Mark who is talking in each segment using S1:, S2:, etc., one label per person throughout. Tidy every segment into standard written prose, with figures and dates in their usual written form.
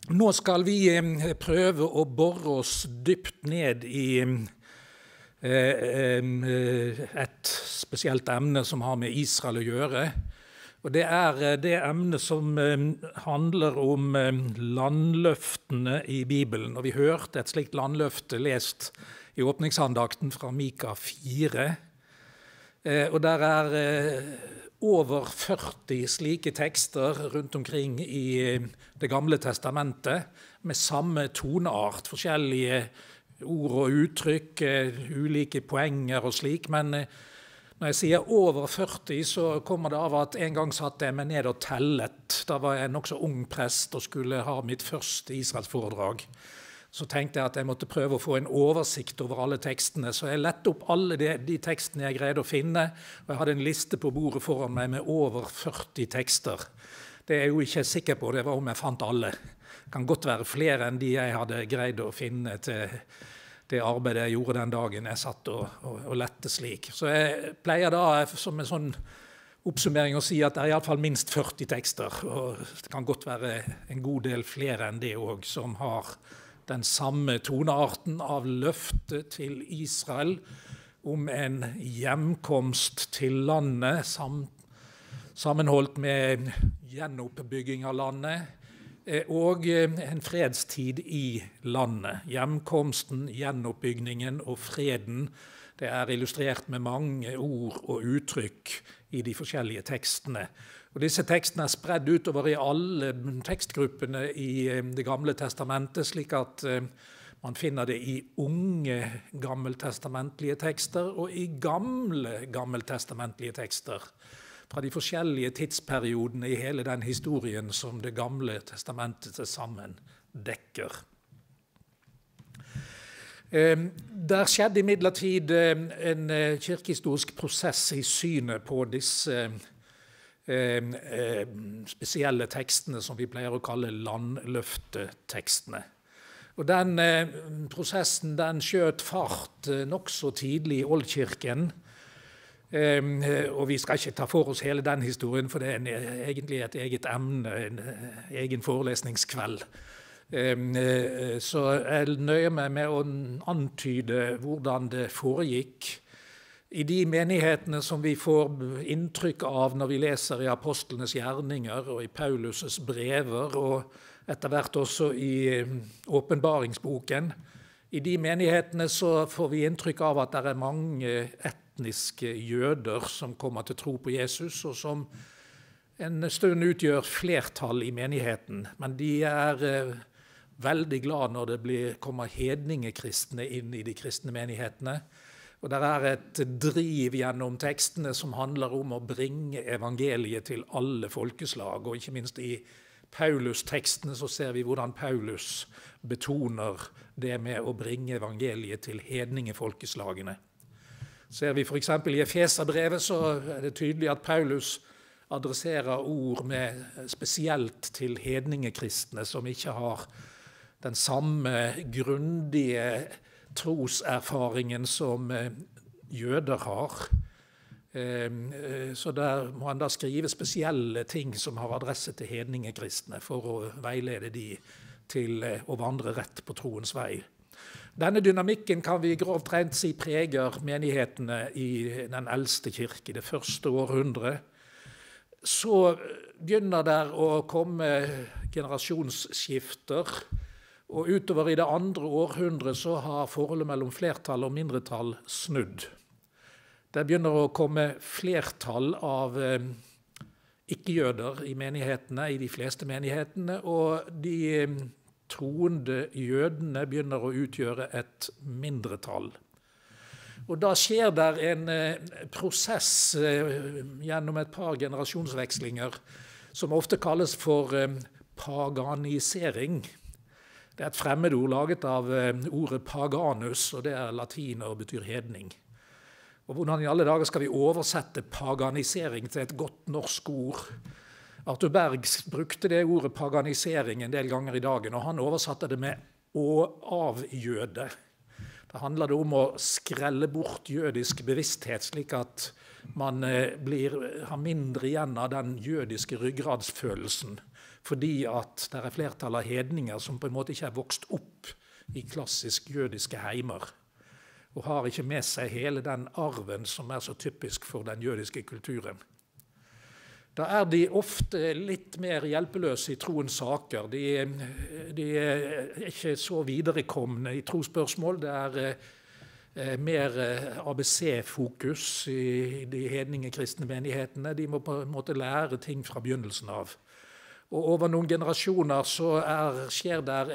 S1: Nå skal vi prøve å borre oss dypt ned i et spesielt emne som har med Israel å gjøre. Og det det emnet som handler om landløftene i Bibelen. Og vi hørte et slikt landløfte lest i åpningsandakten fra Mika 4. Og der over 40 slike tekster rundt omkring i Det gamle testamentet, med samme toneart, forskjellige ord og uttrykk, ulike poenger og slik. Men når jeg sier over 40, så kommer det av at en gang satt jeg meg ned og tellet. Da var jeg nok så ung prest og skulle ha mitt første Israelsforedrag. Så tenkte jeg at jeg måtte prøve å få en oversikt over alle tekstene. Så jeg lette opp alle de tekstene jeg greide å finne, og jeg hadde en liste på bordet foran meg med over 40 tekster. Det er jeg jo ikke sikker på, det var om jeg fant alle. Det kan godt være flere enn de jeg hadde greid å finne til det arbeidet jeg gjorde den dagen jeg satt og lette slik. Så jeg pleier da som en sånn oppsummering å si at det er i alle fall minst 40 tekster, og det kan godt være en god del flere enn det også, som har den samme tonearten av løfte til Israel om en hjemkomst til landet, sammenholdt med gjenoppbygging av landet, og en fredstid i landet. Hjemkomsten, gjenoppbyggingen og freden, det illustrert med mange ord og uttrykk i de forskjellige tekstene. Og disse tekstene spredd utover i alle tekstgruppene i Det gamle testamentet, slik at man finner det i unge gammeltestamentlige tekster og i gamle gammeltestamentlige tekster fra de forskjellige tidsperiodene i hele den historien som Det gamle testamentet til sammen dekker. Der skjedde imidlertid en kirkehistorisk prosess i synet på disse spesielle tekstene som vi pleier å kalle landløftetekstene. Og den prosessen den skjøt fart nok så tidlig i Oldkirken, og vi skal ikke ta for oss hele den historien, for det egentlig et eget emne, en egen forelesningskveld. Så jeg nøyer meg med å antyde hvordan det foregikk i de menighetene som vi får inntrykk av når vi leser i apostlenes gjerninger og i Paulus' brever, og etter hvert også i åpenbaringsboken. I de menighetene så får vi inntrykk av at det mange etniske jøder som kommer til tro på Jesus, og som en stund utgjør flertall i menigheten. Men de veldig glad når det kommer hedningekristne inn i de kristne menighetene. Og det et driv gjennom tekstene som handler om å bringe evangeliet til alle folkeslag. Og ikke minst i Paulus-tekstene så ser vi hvordan Paulus betoner det med å bringe evangeliet til hedningefolkeslagene. Ser vi for eksempel i Efeserbrevet så det tydelig at Paulus adresserer ord med spesielt til hedningekristne som ikke har den samme grundige troserfaringen som jøder har. Så der må han da skrive spesielle ting som har adresse til hedningekristne for å veilede de til å vandre rett på troens vei. Denne dynamikken kan vi grovt rent si preger menighetene i den eldste kirke, i det første århundret. Så begynner der å komme generasjonsskifter, og utover i det andre århundret så har forholdet mellom flertall og mindretall snudd. Det begynner å komme flertall av ikke-jøder i menighetene, i de fleste menighetene, og de troende jødene begynner å utgjøre et mindretall. Og da skjer der en prosess gjennom et par generasjonsvekslinger som ofte kalles for paganisering. Det et fremmedord laget av ordet paganus, og det latin og betyr hedning. Og hvordan i alle dager skal vi oversette paganisering til et godt norsk ord? Arthur Berg brukte det ordet paganisering en del ganger i dagen, og han oversatte det med å avjøde. Da handler det om å skrelle bort jødisk bevissthet, slik at man har mindre igjen av den jødiske ryggradsfølelsen fordi at det flertall av hedninger som på en måte ikke vokst opp i klassisk jødiske heimer, og har ikke med seg hele den arven som så typisk for den jødiske kulturen. Da de ofte litt mer hjelpeløse i troens saker. De ikke så viderekomne i trosspørsmål. Det mer ABC-fokus i de hedningekristne menighetene. De må på en måte lære ting fra begynnelsen av. Og over noen generasjoner så skjer der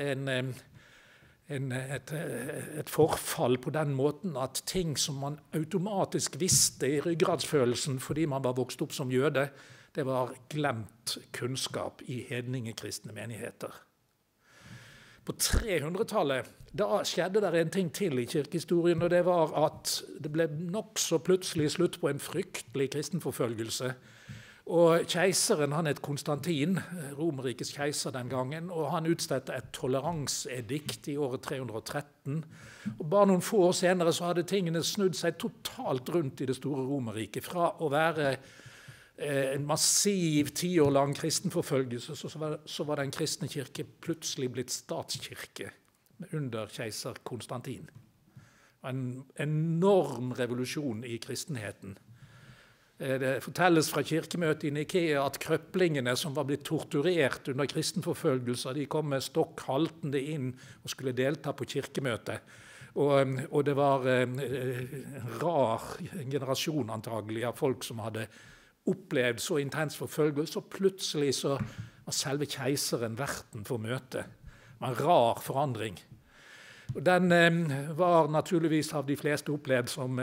S1: et forfall på den måten at ting som man automatisk visste i ryggradsfølelsen fordi man var vokst opp som jøde, det var glemt kunnskap i hedningekristne menigheter. På 300-tallet da skjedde det en ting til i kirkehistorien, og det var at det ble nok så plutselig slutt på en fryktelig kristenforfølgelse. Og keiseren, han het Konstantin, Romerrikets keiser den gangen, og han utstedte et toleranseedikt i året 313. Og bare noen få år senere så hadde tingene snudd seg totalt rundt i det store Romerriket. Fra å være en massiv 10 år lang kristenforfølgelse, så var den kristne kirke plutselig blitt statskirke under keiser Konstantin. En enorm revolusjon i kristenheten. Det fortelles fra kirkemøtet i Nikea at krøplingene som var blitt torturert under kristenforfølgelser, de kom med stokk haltende inn og skulle delta på kirkemøtet. Og det var en rar generasjon antagelig av folk som hadde opplevd så intens forfølgelse, og plutselig så var selve keiseren verten for møtet. Det var en rar forandring. Og den var naturligvis av de fleste opplevd som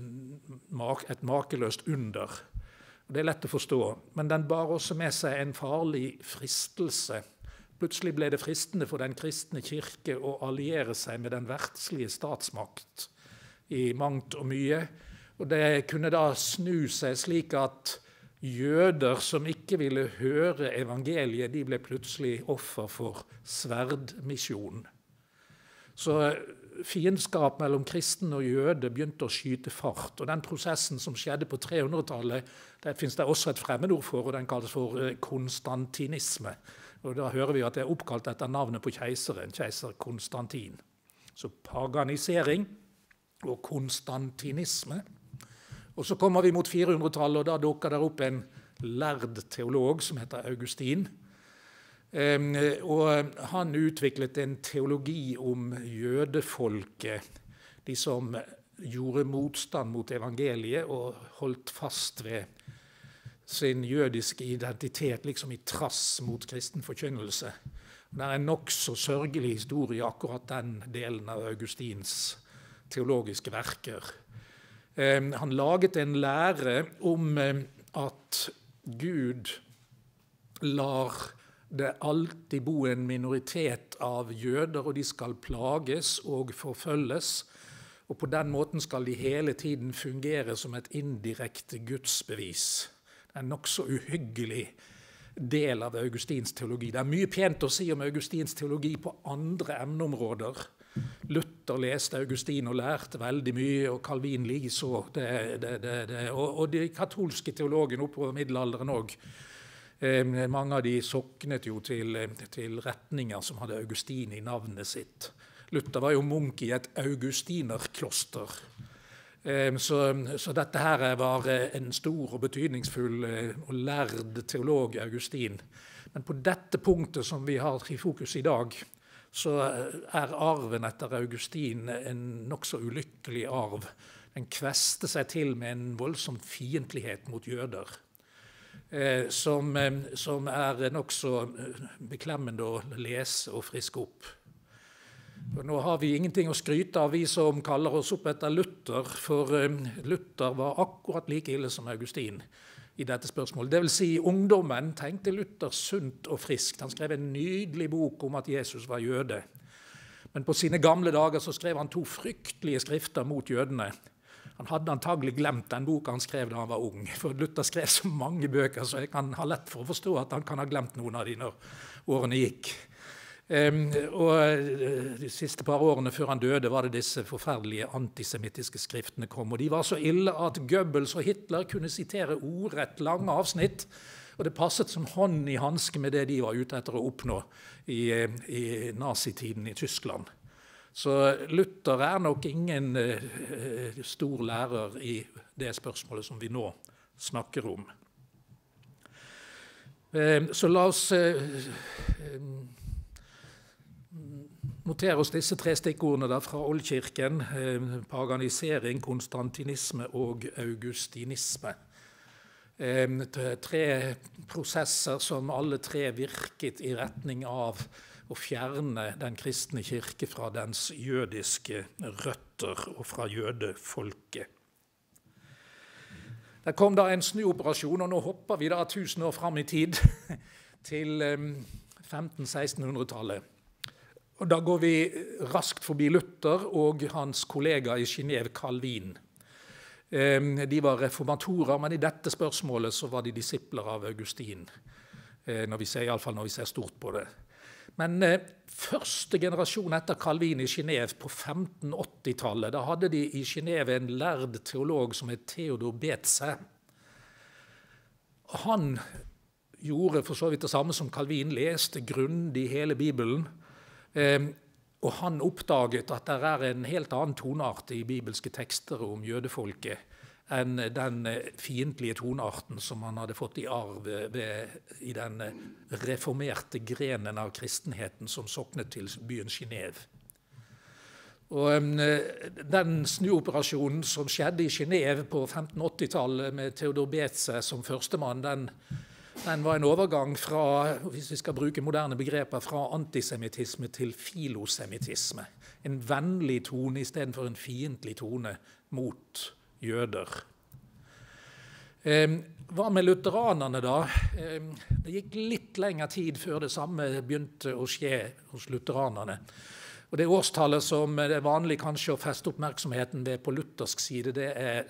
S1: et makeløst under. Det lett å forstå, men den bar også med seg en farlig fristelse. Plutselig ble det fristende for den kristne kirke å alliere seg med den verdslige statsmakt i mangt og mye. Og det kunne da snu seg slik at jøder som ikke ville høre evangeliet, de ble plutselig offer for sverdmisjon. Så fiendskap mellom kristen og jøde begynte å skyte fart. Og den prosessen som skjedde på 300-tallet, der finnes det også et fremmedord for, og den kalles for konstantinisme. Og da hører vi at det oppkalt etter navnet på keiseren, keiser Konstantin. Så paganisering og konstantinisme. Og så kommer vi mot 400-tallet, og da dukker det opp en lærd teolog som heter Augustin. Og han utviklet en teologi om jødefolket, de som gjorde motstand mot evangeliet og holdt fast ved sin jødiske identitet, liksom i trass mot kristen forkynnelse. Det en nokså sørgelig historie, akkurat den delen av Augustins teologiske verker. Han laget en lære om at Gud lar det alltid bo en minoritet av jøder, og de skal plages og forfølges. Og på den måten skal de hele tiden fungere som et indirekte gudsbevis. Det en nokså uhyggelig del av Augustins teologi. Det mye pent å si om Augustins teologi på andre emneområder. Luther leste Augustin og lærte veldig mye, og Calvin likeså. Og de katolske teologene oppover middelalderen også. Mange av de soknet jo til retninger som hadde Augustin i navnet sitt. Luther var jo munk i et augustinerkloster. Så dette her var en stor og betydningsfull og lærd teolog Augustin. Men på dette punktet som vi har i fokus i dag, så arven etter Augustin en nokså ulykkelig arv. Den kveste seg til med en voldsom fiendtlighet mot jøder. Som nokså beklemmende å lese og friske opp. Og nå har vi ingenting å skryte av, vi som kaller oss opp etter Luther, for Luther var akkurat like ille som Augustin i dette spørsmålet. Det vil si, ungdommen tenkte Luther sunt og friskt. Han skrev en nydelig bok om at Jesus var jøde. Men på sine gamle dager så skrev han 2 fryktelige skrifter mot jødene. Han hadde antagelig glemt den boka han skrev da han var ung, for Luther skrev så mange bøker, så jeg kan ha lett for å forstå at han kan ha glemt noen av de når årene gikk. Og de siste par årene før han døde var det disse forferdelige antisemittiske skriftene kom, og de var så ille at Goebbels og Hitler kunne sitere ordrett lange avsnitt Og det passet som hånd i hanske med det de var ute etter å oppnå i nazitiden i Tyskland. Så Luther er nok ingen stor lærer i det spørsmålet som vi nå snakker om. Så la oss notere oss disse 3 stikkordene da fra Oldkirken: paganisering, konstantinisme og augustinisme. 3 prosesser som alle 3 virket i retning av å fjerne den kristne kirke fra dens jødiske røtter og fra jødefolket. Det kom da en snuoperasjon, og nå hopper vi da 1000 år fram i tid til 1500-1600-tallet. Og da går vi raskt forbi Luther og hans kollega i Genève, Calvin. De var reformatorer, men i dette spørsmålet så var de disipler av Augustin, i alle fall når vi ser stort på det. Men første generasjon etter Calvin i Genève på 1580-tallet, da hadde de i Genève en lærd teolog som het Theodor Beza. Han gjorde for så vidt det samme som Calvin, leste grundig hele Bibelen, og han oppdaget at det er en helt annen tonart i bibelske tekster om jødefolket enn den fiendtlige tonarten som han hadde fått i arv i den reformerte grenen av kristenheten som soknet til byen Genève. Og den snuoperasjonen som skjedde i Genève på 1580-tallet med Theodor Beza som førstemann, den var en overgang fra, hvis vi skal bruke moderne begreper, fra antisemittisme til filosemittisme. En vennlig tone i stedet for en fiendtlig tone mot jøder. Hva med lutheranerne da? Det gikk litt lengre tid før det samme begynte å skje hos lutheranerne. Og det årstallet som det er vanlig kanskje å feste oppmerksomheten ved på luthersk side, det er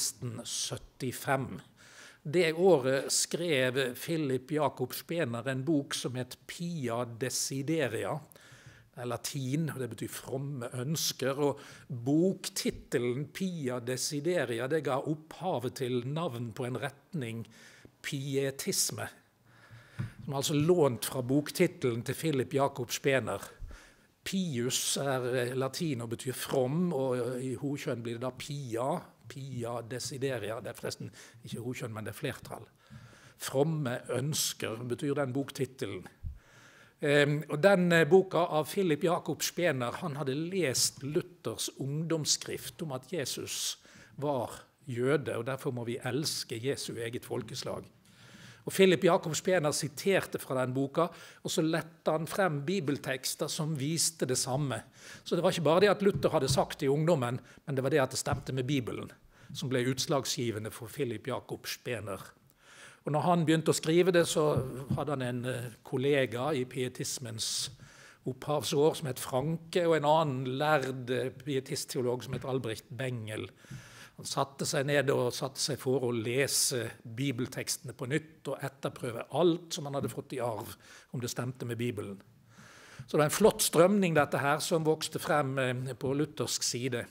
S1: 1675. Det året skrev Philip Jakob Spener en bok som het Pia Desideria. Det er latin, og det betyr fromme ønsker, og boktitelen Pia Desideria, det ga opphavet til navn på en retning, pietisme, som altså lånt fra boktitelen til Philip Jakob Spener. Pius er latin og betyr from, og i hokjønn blir det da Pia Desideria, det er forresten ikke hokjønn, men det er flertall. Fromme ønsker betyr den boktitelen. Og den boka av Philip Jakob Spener, han hadde lest Luthers ungdomsskrift om at Jesus var jøde, og derfor må vi elske Jesu eget folkeslag. Og Philip Jakob Spener siterte fra den boka, og så lette han frem bibeltekster som viste det samme. Så det var ikke bare det at Luther hadde sagt i ungdommen, men det var det at det stemte med Bibelen, som ble utslagsgivende for Philip Jakob Spener. Og når han begynte å skrive det, så hadde han en kollega i pietismens opphavsår som het Franke, og en annen lærd pietistteolog som het Albrecht Bengel. Han satte seg ned og satte seg for å lese bibeltekstene på nytt og etterprøve alt som han hadde fått i arv, om det stemte med Bibelen. Så det var en flott strømning dette her som vokste frem på luthersk side.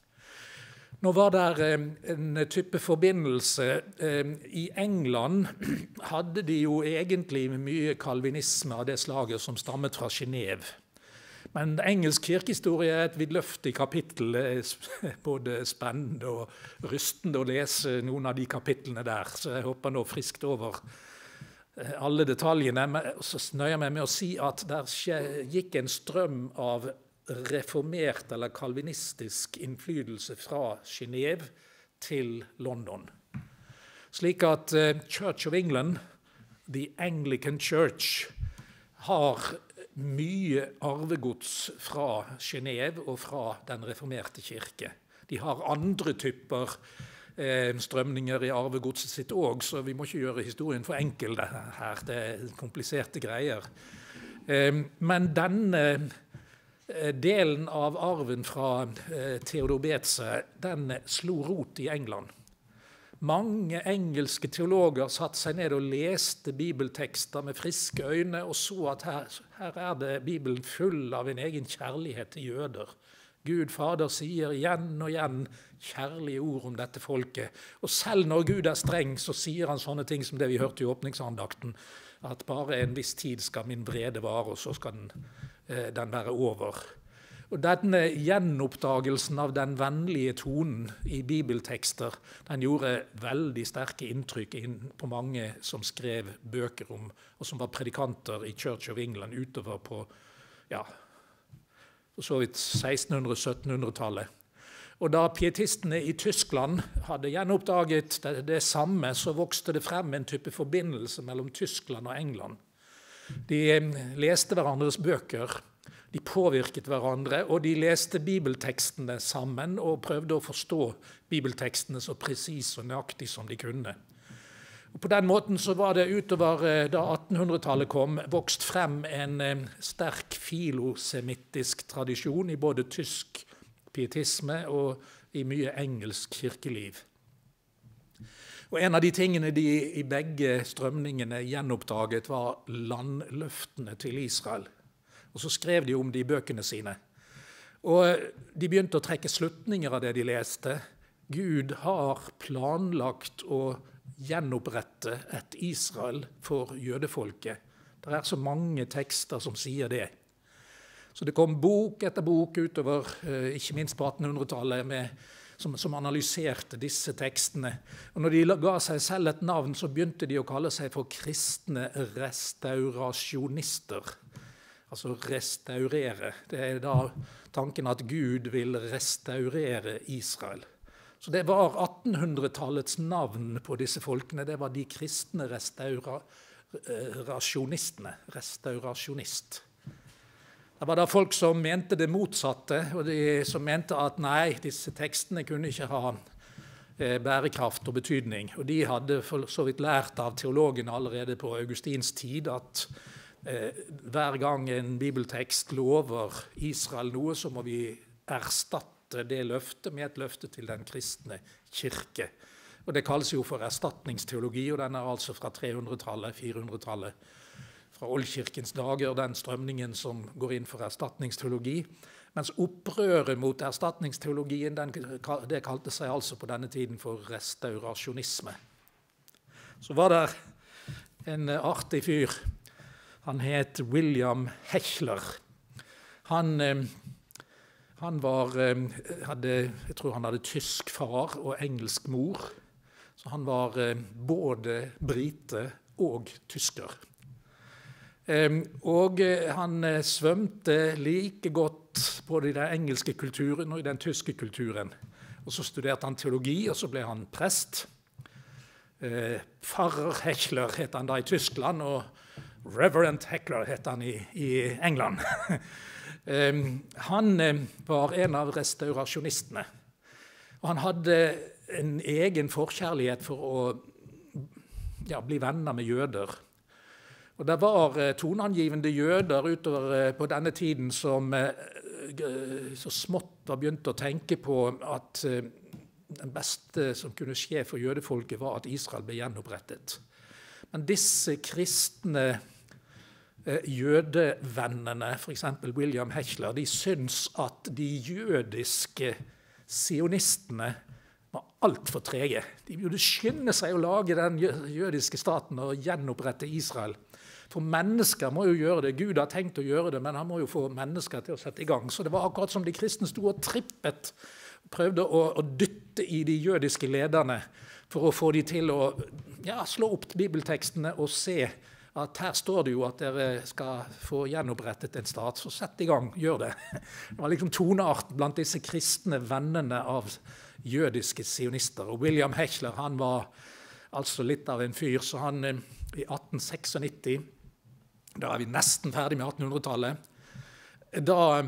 S1: Nå var det en type forbindelse. I England hadde de jo egentlig mye kalvinisme av det slaget som stammet fra Genève. Men engelsk kirkehistorie er et vidløftig kapittel, både spennende og rystende å lese noen av de kapitlene der. Så jeg hopper nå friskt over alle detaljene, og så nøyer jeg meg med å si at der gikk en strøm av reformert eller kalvinistisk innflytelse fra Genève til London. Slik at Church of England, The Anglican Church, har mye arvegods fra Genève og fra den reformerte kirke. De har andre typer strømninger i arvegodset sitt også, så vi må ikke gjøre historien for enkel her. Det er kompliserte greier. Men denne delen av arven fra Theodor Beza, den slo rot i England. Mange engelske teologer satte seg ned og leste bibeltekster med friske øyne, og så at her er det Bibelen full av en egen kjærlighet til jøder. Gud Fader sier igjen og igjen kjærlige ord om dette folket. Og selv når Gud er streng, så sier han sånne ting som det vi hørte i åpningsandakten, at bare en viss tid skal min vrede vare, og så skal den være over. Og denne gjenoppdagelsen av den vennlige tonen i bibeltekster, den gjorde veldig sterke inntrykk på mange som skrev bøker om, og som var predikanter i Church of England utover på, ja, for så vidt 1600-1700-tallet. Og da pietistene i Tyskland hadde gjenoppdaget det samme, så vokste det frem en type forbindelse mellom Tyskland og England. De leste hverandres bøker, de påvirket hverandre, og de leste bibeltekstene sammen og prøvde å forstå bibeltekstene så presis og nøyaktig som de kunne. Og på den måten så var det utover da 1800-tallet kom, vokst frem en sterk filosemittisk tradisjon i både tysk pietisme og i mye engelsk kirkeliv. Og en av de tingene de i begge strømningene gjenoppdaget var landløftene til Israel. Og så skrev de om det i bøkene sine. Og de begynte å trekke slutninger av det de leste. Gud har planlagt å gjenopprette et Israel for jødefolket. Det er så mange tekster som sier det. Så det kom bok etter bok utover, ikke minst på 1800-tallet, som analyserte disse tekstene. Og når de ga seg selv et navn, så begynte de å kalle seg for kristne restaurasjonister. Altså restaurere. Det er da tanken at Gud vil restaurere Israel. Så det var 1800-tallets navn på disse folkene. Det var de kristne restaurasjonistene. Restaurasjonist. Det var da folk som mente det motsatte, og de som mente at nei, disse tekstene kunne ikke ha bærekraft og betydning. Og de hadde for så vidt lært av teologene allerede på Augustins tid at hver gang en bibeltekst lover Israel noe, så må vi erstatte det løftet med et løfte til den kristne kirke. Og det kalles jo for erstatningsteologi, og den er altså fra 300-tallet, 400-tallet, fra oldkirkens dager, den strømningen som går inn for erstatningsteologi. Mens opprøret mot erstatningsteologien, det kalte seg altså på denne tiden for restaurasjonisme. Så var det en artig fyr. Han het William Hechler. Jeg tror han hadde tysk far og engelsk mor. Så han var både brite og tysker. Og han svømte like godt både i den engelske kulturen og i den tyske kulturen. Og så studerte han teologi, og så ble han prest. Pfarrer Hechler het han da i Tyskland, og Reverend Hechler het han i England. Han var en av restaurasjonistene. Og han hadde en egen forkjærlighet for å bli venner med jøder. Og det var toneangivende jøder utover på denne tiden som så smått var begynt å tenke på at den beste som kunne skje for jødefolket var at Israel ble gjenopprettet. Men disse kristne jødevennene, for eksempel William Hechler, de syns at de jødiske sionistene var alt for trege. De burde skynde seg å lage den jødiske staten og gjenopprette Israel. For mennesker må jo gjøre det. Gud har tenkt å gjøre det, men han må jo få mennesker til å sette i gang. Så det var akkurat som de kristne sto og trippet, prøvde å dytte i de jødiske lederne for å få de til å slå opp bibeltekstene og se at her står det jo at dere skal få gjenopprettet en stat, så sett i gang, gjør det. Det var liksom tonearten blant disse kristne vennene av jødiske sionister. Og William Hechler, han var altså litt av en fyr, så han i 1896, da er vi nesten ferdig med 1800-tallet, da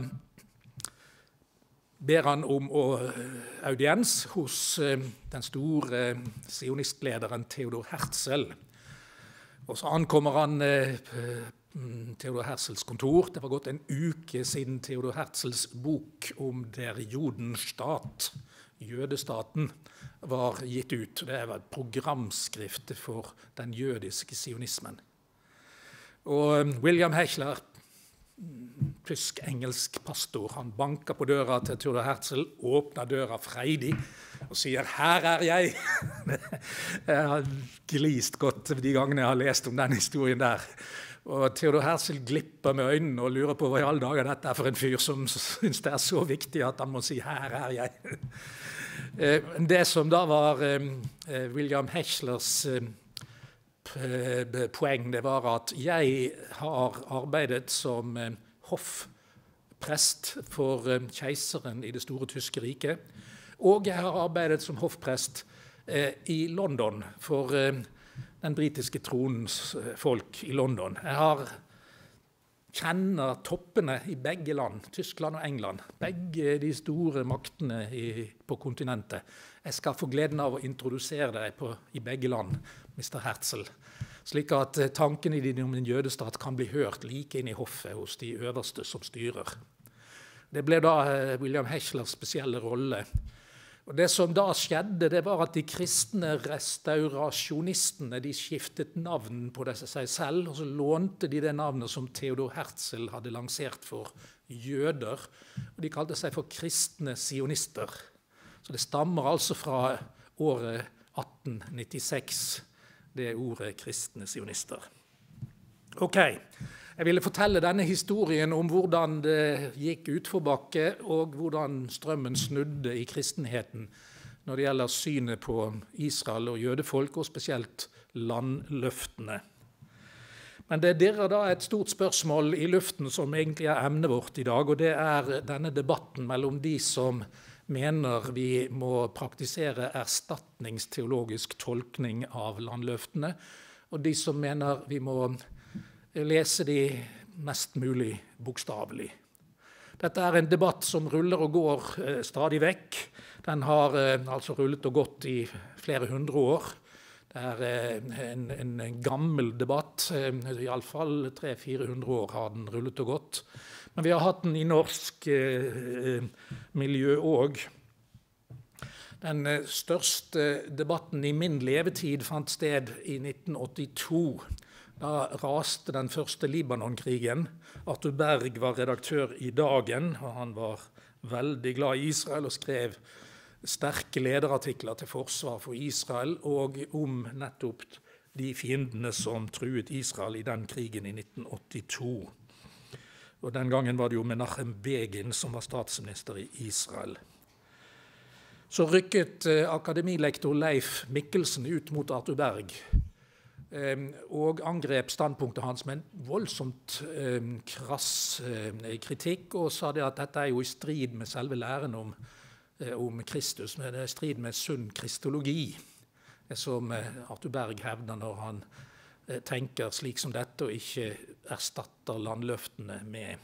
S1: ber han om audiens hos den store sionistlederen Theodor Herzl. Og så ankommer han Theodor Herzls kontor. Det var gått en uke siden Theodor Herzls bok om der Judenstat, jødestaten, var gitt ut. Det var et programskrift for den jødiske sionismen. Og William Hechler tysk-engelsk pastor. Han banker på døra til Theodor Herzl, åpner døra freidig og sier 'Her er jeg'. Jeg har glist godt de gangene jeg har lest om den historien der. Og Theodor Herzl glipper med øynene og lurer på hva i alle dager dette er for en fyr som syns det er så viktig at han må si 'her er jeg'. Det som da var William Hechlers poeng, det var at jeg har arbeidet som hoffprest for keiseren i det store tyske riket, og jeg har arbeidet som hoffprest i London for den britiske tronens folk i London. Jeg kjenner toppene i begge land, Tyskland og England, begge de store maktene på kontinentet. Jeg skal få gleden av å introdusere deg i begge land, Mr. Herzl, slik at tanken i din om en jødestat kan bli hørt like inn i hoffet hos de øverste som styrer. Det ble da William Hechlers spesielle rolle. Og det som da skjedde, det var at de kristne restaurasjonistene de skiftet navn på seg selv, og så lånte de det navnet som Theodor Herzl hadde lansert for jøder, og de kalte seg for kristne sionister. Så det stammer altså fra året 1896, det ordet kristne sionister. Ok, jeg ville fortelle denne historien om hvordan det gikk utforbakke, og hvordan strømmen snudde i kristenheten når det gjelder synet på Israel og jødefolk, og spesielt landløftene. Men det dirrer da et stort spørsmål i luften som egentlig er emnet vårt i dag, og det er denne debatten mellom de som mener vi må praktisere erstatningsteologisk tolkning av landløftene, og de som mener vi må lese de mest mulig bokstavelig. Dette er en debatt som ruller og går stadig vekk. Den har altså rullet og gått i flere hundre år. Det er en gammel debatt, i alle fall 300-400 år har den rullet og gått. Men vi har hatt den i norsk miljø også. Den største debatten i min levetid fant sted i 1982. Da raste den første Libanon-krigen. Arthur Berg var redaktør i Dagen, og han var veldig glad i Israel og skrev sterke lederartikler til forsvar for Israel og om nettopp de fiendene som truet Israel i den krigen i 1982. Og den gangen var det jo Menachem Begin som var statsminister i Israel. Så rykket akademilektor Leif Mikkelsen ut mot Arthur Berg og angrep standpunktet hans med en voldsomt krass kritikk, og sa det at dette er jo i strid med selve læren om Kristus, men det er i strid med sunn kristologi, som Arthur Berg hevder når han tenker slik som dette, og ikke erstatter landløftene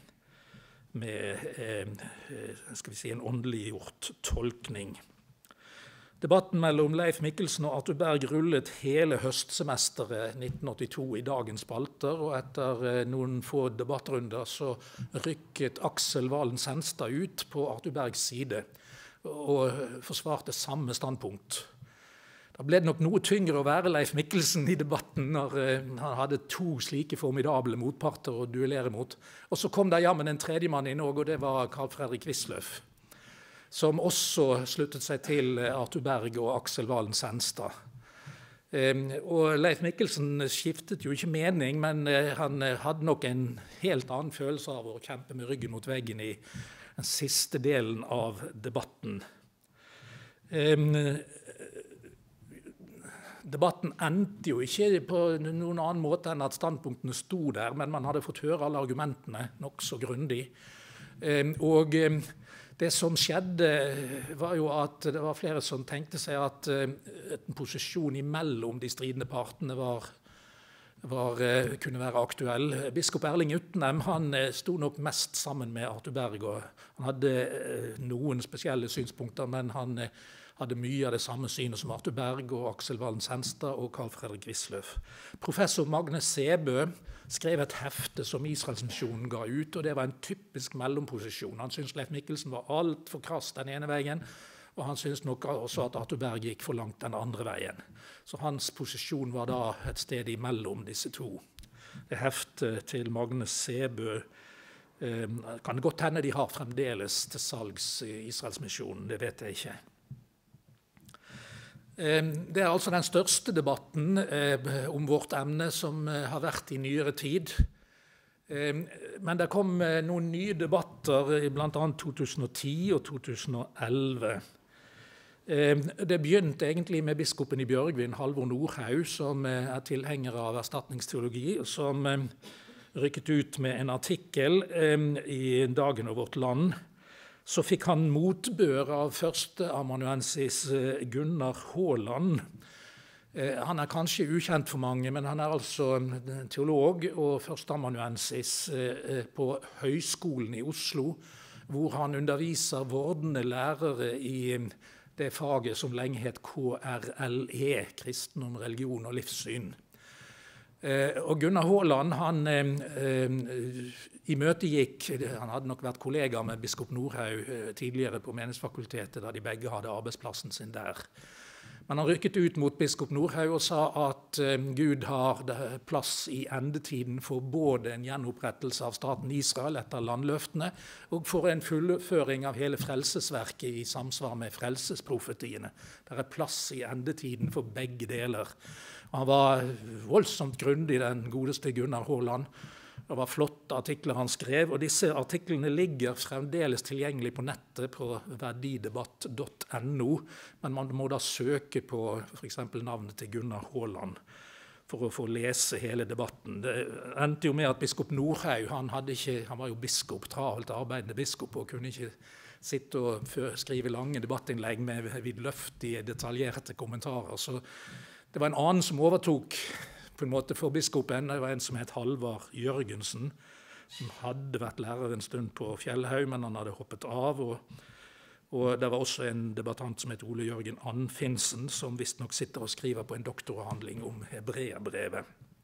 S1: med skal vi si, en åndeliggjort tolkning. Debatten mellom Leif Mikkelsen og Arthur Berg rullet hele høstsemesteret 1982 i dagens spalter, og etter noen få debattrunder så rykket Aksel Valen Senstad ut på Arthur Bergs side og forsvarte samme standpunkt. Da ble det nok noe tyngre å være Leif Mikkelsen i debatten når han hadde to slike formidable motparter å duellere mot. Og så kom det jammen en tredjemann inn også, og det var Carl Fredrik Wisløff, som også sluttet seg til Arthur Berg og Aksel Valen Senstad. Og Leif Mikkelsen skiftet jo ikke mening, men han hadde nok en helt annen følelse av å kjempe med ryggen mot veggen i den siste delen av debatten. Debatten endte jo ikke på noen annen måte enn at standpunktene sto der, men man hadde fått høre alle argumentene nok så grundig. Og det som skjedde var jo at det var flere som tenkte seg at en posisjon imellom de stridende partene kunne være aktuell. Biskop Erling Utnem han sto nok mest sammen med Arthur Berg, og han hadde noen spesielle synspunkter, men han hadde mye av det samme synet som Arthur Berg og Aksel Valen Senstad og Carl Fredrik Wisløff. Professor Magne Sebø skrev et hefte som Israelsmisjonen ga ut, og det var en typisk mellomposisjon. Han syntes Leif Mikkelsen var alt for krass den ene veien, og han syntes nok også at Arthur Berg gikk for langt den andre veien. Så hans posisjon var da et sted imellom disse to. Det heftet til Magne Sebø Kan det godt hende de har fremdeles til salgs i Israelsmisjonen, det vet jeg ikke. Det altså den største debatten om vårt emne som har vært i nyere tid. Men det kom noen nye debatter i blant annet 2010 og 2011. Det begynte egentlig med biskopen i Bjørgvin, Halvor Nordhaug, som tilhenger av erstatningsteologi, som rykket ut med en artikkel i Dagen og Vårt Land. Så fikk han motbør av førsteamanuensis Gunnar Håland. Han kanskje ukjent for mange, men han altså teolog og førsteamanuensis på Høgskolen i Oslo, hvor han underviser vordende lærere i det faget som lenge het KRLE, kristendom, religion og livssyn. Og Gunnar Håland, han hadde nok vært kollega med biskop Nordhaug tidligere på Menighetsfakultetet, da de begge hadde arbeidsplassen sin der. Men han rykket ut mot biskop Nordhaug og sa at Gud har plass i endetiden for både en gjenopprettelse av staten Israel etter landløftene, og for en fullføring av hele frelsesverket i samsvar med frelsesprofetiene. Det plass i endetiden for begge deler. Han var voldsomt grundig, den godeste Gunnar Håland. Det var flotte artikler han skrev, og disse artiklene ligger fremdeles tilgjengelig på nettet på verdidebatt.no, men man må da søke på for eksempel navnet til Gunnar Håland for å få lese hele debatten. Det endte jo med at biskop Nordhaug, han var jo biskop, travelt arbeidende biskop, og kunne ikke sitte og skrive lange debattinnlegg med vidløftige, detaljerte kommentarer, så det var en annen som overtok på en måte for biskopen. Det var en som het Halvard Jørgensen, som hadde vært lærer en stund på Fjellhaug, men han hadde hoppet av. Og det var også en debattant som het Ole Jørgen Anfinsen, som visst nok sitter og skriver på en doktoravhandling om Hebreerbrevet.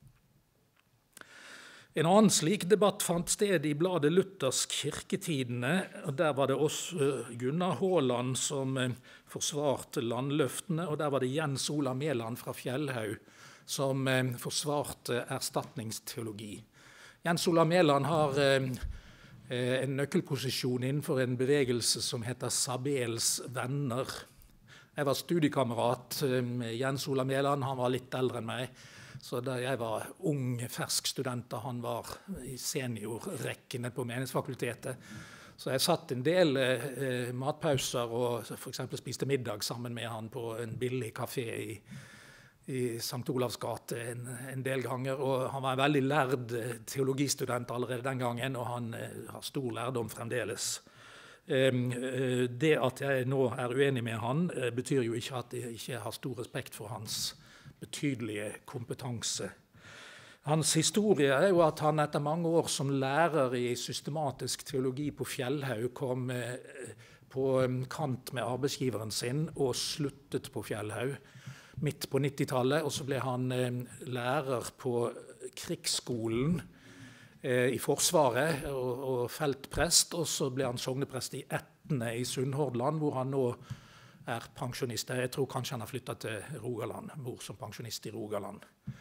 S1: En annen slik debatt fant sted i bladet Luthers Kirketidene, og der var det også Gunnar Håland som forsvarte landløftene, og der var det Jens Ola Mæland fra Fjellhaug som forsvarte erstatningsteologi. Jens Ola Mæland har en nøkkelposisjon innenfor en bevegelse som heter Sabels venner. Jeg var studiekamerat med Jens Ola Mæland, han var litt eldre enn meg. Så da jeg var ung, fersk student, da han var i seniorrekkene på Menighetsfakultetet. Så jeg satt en del matpauser og for eksempel spiste middag sammen med han på en billig kafé i St. Olavs gate en del ganger. Og han var en veldig lærd teologistudent allerede den gangen, og han har stor lærdom fremdeles. Det at jeg nå er uenig med han, betyr jo ikke at jeg ikke har stor respekt for hans betydelige kompetanse. Hans historie er jo at han etter mange år som lærer i systematisk teologi på Fjellhaug kom på kant med arbeidsgiveren sin og sluttet på Fjellhaug midt på 90-tallet, og så ble han lærer på krigsskolen i Forsvaret og feltprest, og så ble han sogneprest i Etne i Sunnhordland, hvor han nå er pensjonist. Jeg tror kanskje han har flyttet til Rogaland, bor som pensjonist i Rogaland.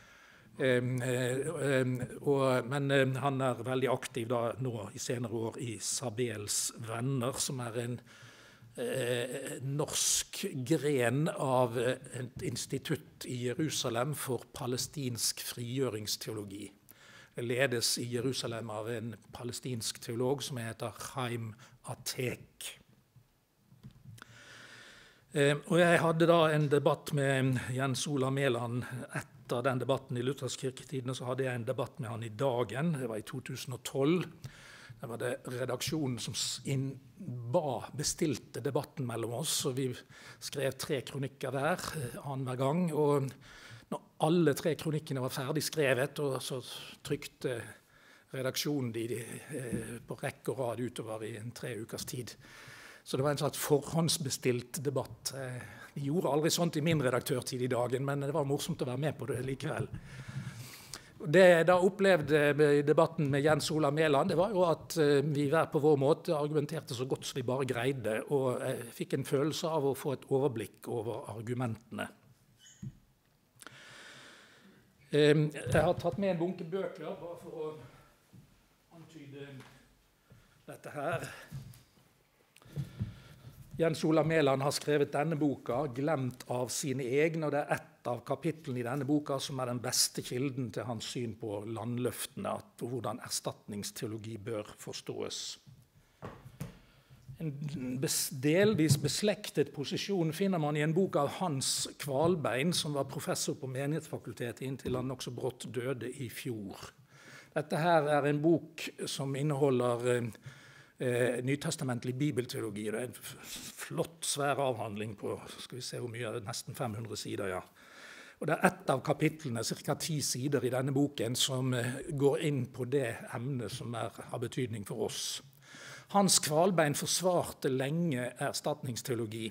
S1: Men han er veldig aktiv da, nå i senere år i Sabels venner, som er en norsk gren av et institutt i Jerusalem for palestinsk frigjøringsteologi. Det ledes i Jerusalem av en palestinsk teolog som heter Chaim Atek. Og jeg hadde da en debatt med Jens Ola Mæland etter den debatten i Luthers Kirketidene, så hadde jeg en debatt med han i Dagen, det var i 2012. Det var det redaksjonen som bestilte debatten mellom oss, og vi skrev 3 kronikker hver, annenhver gang, og når alle 3 kronikkene var ferdig skrevet, og så trykte redaksjonen de på rekke og rad utover i en 3 ukers tid. Så det var en slags forhåndsbestilt debatt. Vi gjorde aldri sånt i min redaktørtid i Dagen, men det var morsomt å være med på det likevel. Det jeg da opplevde i debatten med Jens Ola Mæland, det var jo at vi hver på vår måte argumenterte så godt som vi bare greide, og jeg fikk en følelse av å få et overblikk over argumentene. Jeg har tatt med en bunke bøker, bare for å antyde dette her. Jens Olav Mæland har skrevet denne boka, 'Glemt av sine egne', og det er ett av kapitlene i denne boka som er den beste kilden til hans syn på landløftene, og hvordan erstatningsteologi bør forstås. En delvis beslektet posisjon finner man i en bok av Hans Kvalbein, som var professor på Menighetsfakultetet inntil han også brått døde i fjor. Dette her er en bok som inneholder nytestamentlig bibelteologi. Det er en flott, svær avhandling på skal vi se hvor mye, nesten 500 sider. Ja. Og det er ett av kapitlene, ca. 10 sider i denne boken, som går inn på det emnet som har betydning for oss. Hans Kvalbein forsvarte lenge erstatningsteologi,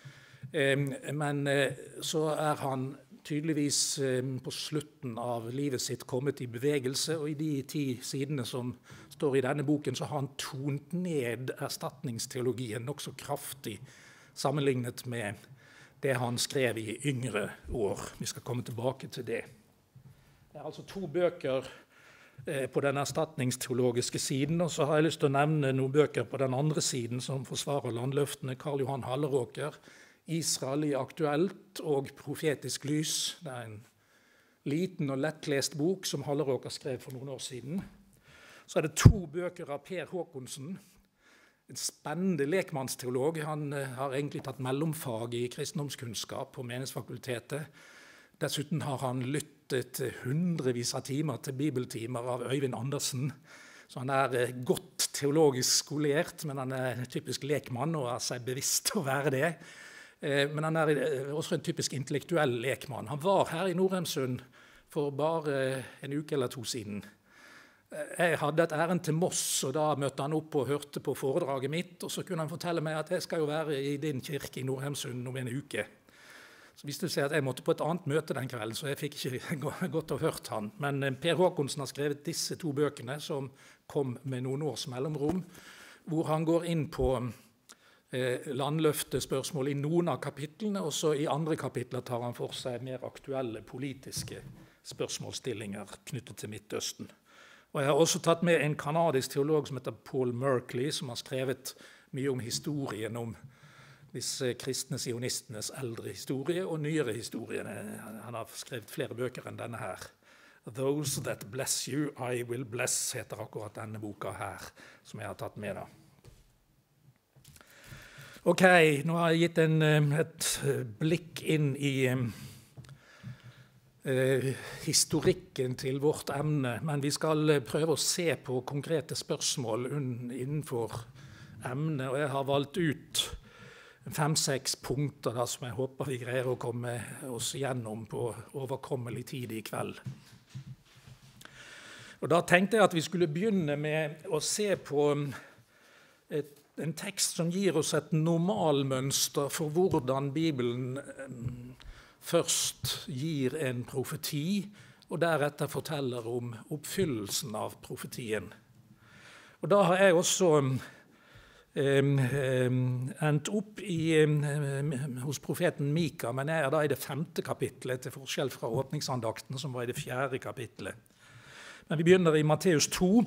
S1: men så er han tydeligvis på slutten av livet sitt kommet i bevegelse, og i de 10 sidene som står i denne boken, så har han tont ned erstatningsteologien nokså kraftig sammenlignet med det han skrev i yngre år. Vi skal komme tilbake til det. Det er altså 2 bøker på den erstatningsteologiske siden, og så har jeg lyst til å nevne noen bøker på den andre siden som forsvarer landløftene. Karl Johan Halleråker, 'Israel i aktuelt og profetisk lys'. Det er en liten og lettlest bok som Halleråker skrev for noen år siden. Så er det 2 bøker av Per Håkonsen, en spennende lekmannsteolog. Han har egentlig tatt mellomfag i kristendomskunnskap på Menighetsfakultetet. Dessuten har han lyttet hundrevis av timer til bibeltimer av Øyvind Andersen. Så han er godt teologisk skolert, men han er en typisk lekmann og er seg bevisst å være det. Men han er også en typisk intellektuell lekmann. Han var her i Nordheimsund for bare en uke eller 2 siden. Jeg hadde et ærend til Moss, og da møtte han opp og hørte på foredraget mitt, og så kunne han fortelle meg at jeg skal jo være i din kirke i Nordheimsund om en uke. Så viste det seg at jeg måtte på et annet møte den kvelden, så jeg fikk ikke godt å hørt han. Men Per Håkonsen har skrevet disse 2 bøkene, som kom med noen års mellomrom, hvor han går inn på landløftespørsmål i noen av kapitlene, og så i andre kapitler tar han for seg mer aktuelle politiske spørsmålsstillinger knyttet til Midtøsten. Og jeg har også tatt med en kanadisk teolog som heter Paul Merkley, som har skrevet mye om historien om disse kristne sionistenes eldre historie og nyere historie. Han har skrevet flere bøker enn denne her. 'Those that bless you, I will bless', heter akkurat denne boka her, som jeg har tatt med da. Ok, nå har jeg gitt et blikk inn i historikken til vårt emne, men vi skal prøve å se på konkrete spørsmål innenfor emnet, og jeg har valgt ut 5-6 punkter da, som jeg håper vi greier å komme oss gjennom på overkommelig tid i kveld. Og da tenkte jeg at vi skulle begynne med å se på en tekst som gir oss et normalmønster for hvordan Bibelen først gir en profeti, og deretter forteller om oppfyllelsen av profetien. Og da har jeg også endt opp hos profeten Mika, men jeg er da i det 5. kapitlet, til forskjell fra åpningsandakten, som var i det 4. kapitlet. Men vi begynner i Matteus 2,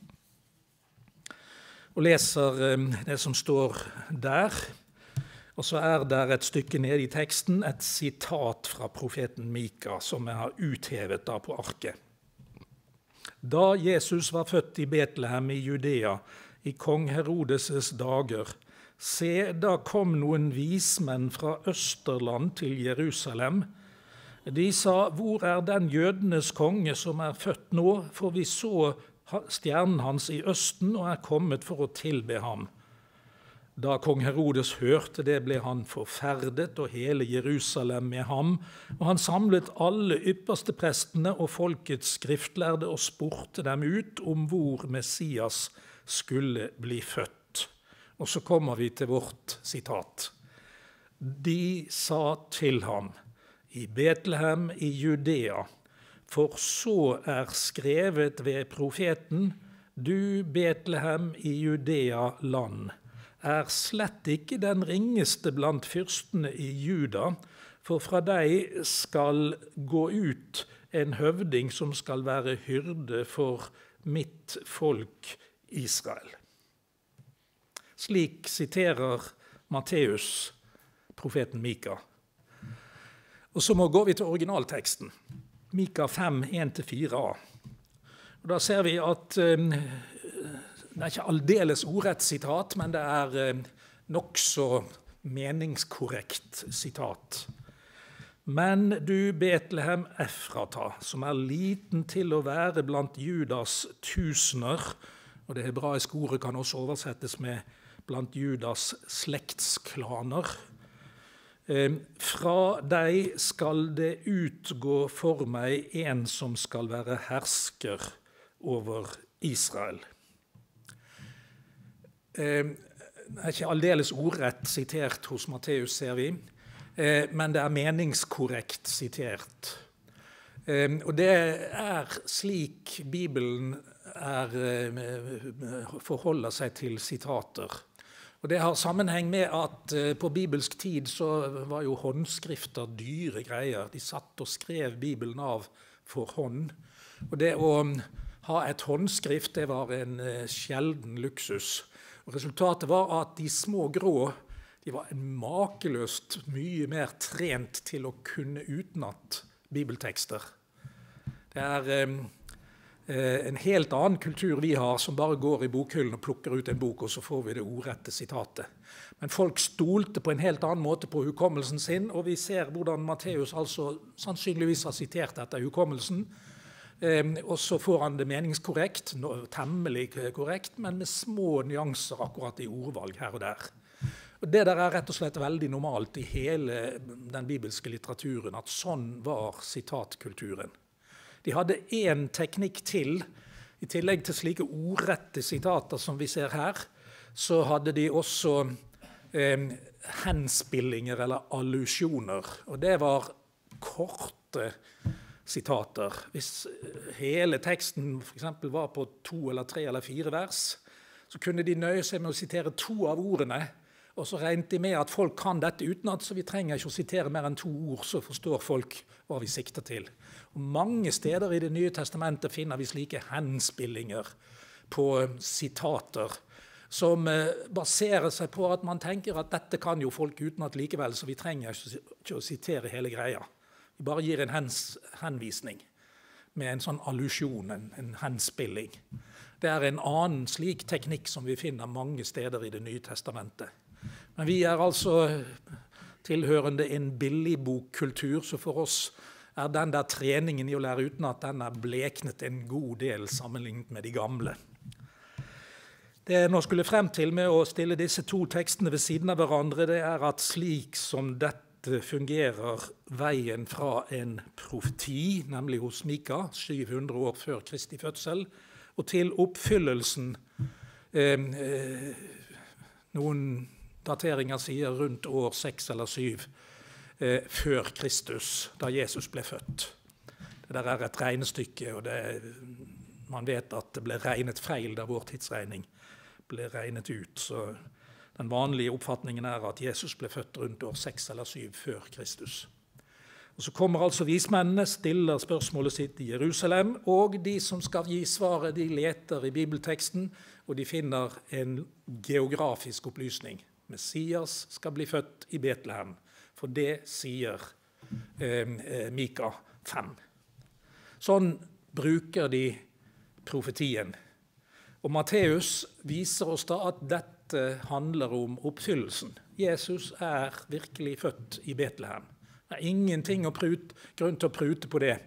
S1: og leser det som står der. Og så er det et stykke nede i teksten et sitat fra profeten Mika, som jeg har uthevet da på arket. Da Jesus var født i Betlehem i Judea, i kong Herodes' dager, se, da kom noen vismenn fra Østerland til Jerusalem. De sa, hvor er den jødenes konge som er født nå? For vi så stjernen hans i østen og er kommet for å tilbe ham. Da kong Herodes hørte det, ble han forferdet, og hele Jerusalem med ham, og han samlet alle ypperste prestene og folkets skriftlærde og spurte dem ut om hvor Messias skulle bli født. Og så kommer vi til vårt sitat. De sa til ham, i Betlehem i Judea, for så er skrevet ved profeten, du Betlehem i Judea land, er slett ikke den ringeste blant fyrstene i Juda, for fra deg skal gå ut en høvding som skal være hyrde for mitt folk Israel. Slik siterer Matteus profeten Mika. Og så går vi til originalteksten, Mika 5, 1-4a. Og da ser vi at det ikke aldeles ordrett sitat, men det nokså meningskorrekt sitat. Men du, Betlehem Efrata, som liten til å være blant Judas tusener, og det hebraiske ordet kan også oversettes med blant Judas slektsklaner, fra deg skal det utgå for meg en som skal være hersker over Israel. Det ikke aldeles ordrett sitert hos Matteus, ser vi, men det meningskorrekt sitert. Og det slik Bibelen forholder seg til sitater. Og det har sammenheng med at på bibelsk tid så var jo håndskrifter dyre greier. De satt og skrev Bibelen av for hånd. Og det å ha et håndskrift, det var en sjelden luksus. Og resultatet var at de små grå, de var makeløst mye mer trent til å kunne utenat bibeltekster. Det en helt annen kultur vi har, som bare går i bokhyllen og plukker ut en bok, og så får vi det ordrette sitatet. Men folk stolte på en helt annen måte på hukommelsen sin, og vi ser hvordan Matteus altså sannsynligvis har sitert etter hukommelsen, og så får han det meningskorrekt, temmelig korrekt, men med små nyanser akkurat i ordvalg her og der. Og det der rett og slett veldig normalt i hele den bibelske litteraturen, at sånn var sitatkulturen. De hadde en teknikk til, i tillegg til slike ordrette sitater som vi ser her, så hadde de også henspillinger eller allusjoner, og det var korte sitater. Hvis hele teksten for eksempel var på 2 eller 3 eller 4 vers, så kunne de nøye seg med å sitere 2 av ordene, og så regnet de med at folk kan dette utenat, så vi trenger ikke å sitere mer enn 2 ord, så forstår folk hva vi sikter til. Og mange steder i Det nye testamentet finner vi slike henspillinger på sitater, som baserer seg på at man tenker at dette kan jo folk utenat likevel, så vi trenger ikke å sitere hele greia. Vi bare gir en henvisning med en sånn allusjon, en henspilling. Det en annen slik teknikk som vi finner mange steder i Det nye testamentet. Men vi altså tilhørende en billigbokkultur, så for oss den der treningen i å lære uten at den bleknet en god del sammenlignet med de gamle. Det jeg nå skulle frem til med å stille disse 2 tekstene ved siden av hverandre, det at slik som dette fungerer veien fra en profeti, nemlig hos Mika, 700 år før Kristi fødsel, og til oppfyllelsen, noen dateringer sier rundt år 6 eller 7 før Kristus, da Jesus ble født. Det der et regnestykke, og man vet at det ble regnet feil da vår tidsregning ble regnet ut. Så den vanlige oppfatningen at Jesus ble født rundt år 6 eller 7 før Kristus. Og så kommer altså vismennene, stiller spørsmålet sitt i Jerusalem, og de som skal gi svaret, de leter i bibelteksten, og de finner en geografisk opplysning. Messias skal bli født i Betlehem, for det sier Mika 5. Sånn bruker de profetien. Og Matteus viser oss da at dette handler om oppfyllelsen. Jesus virkelig født i Betlehem. Det ingenting grunn til å prute på det.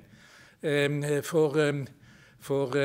S1: For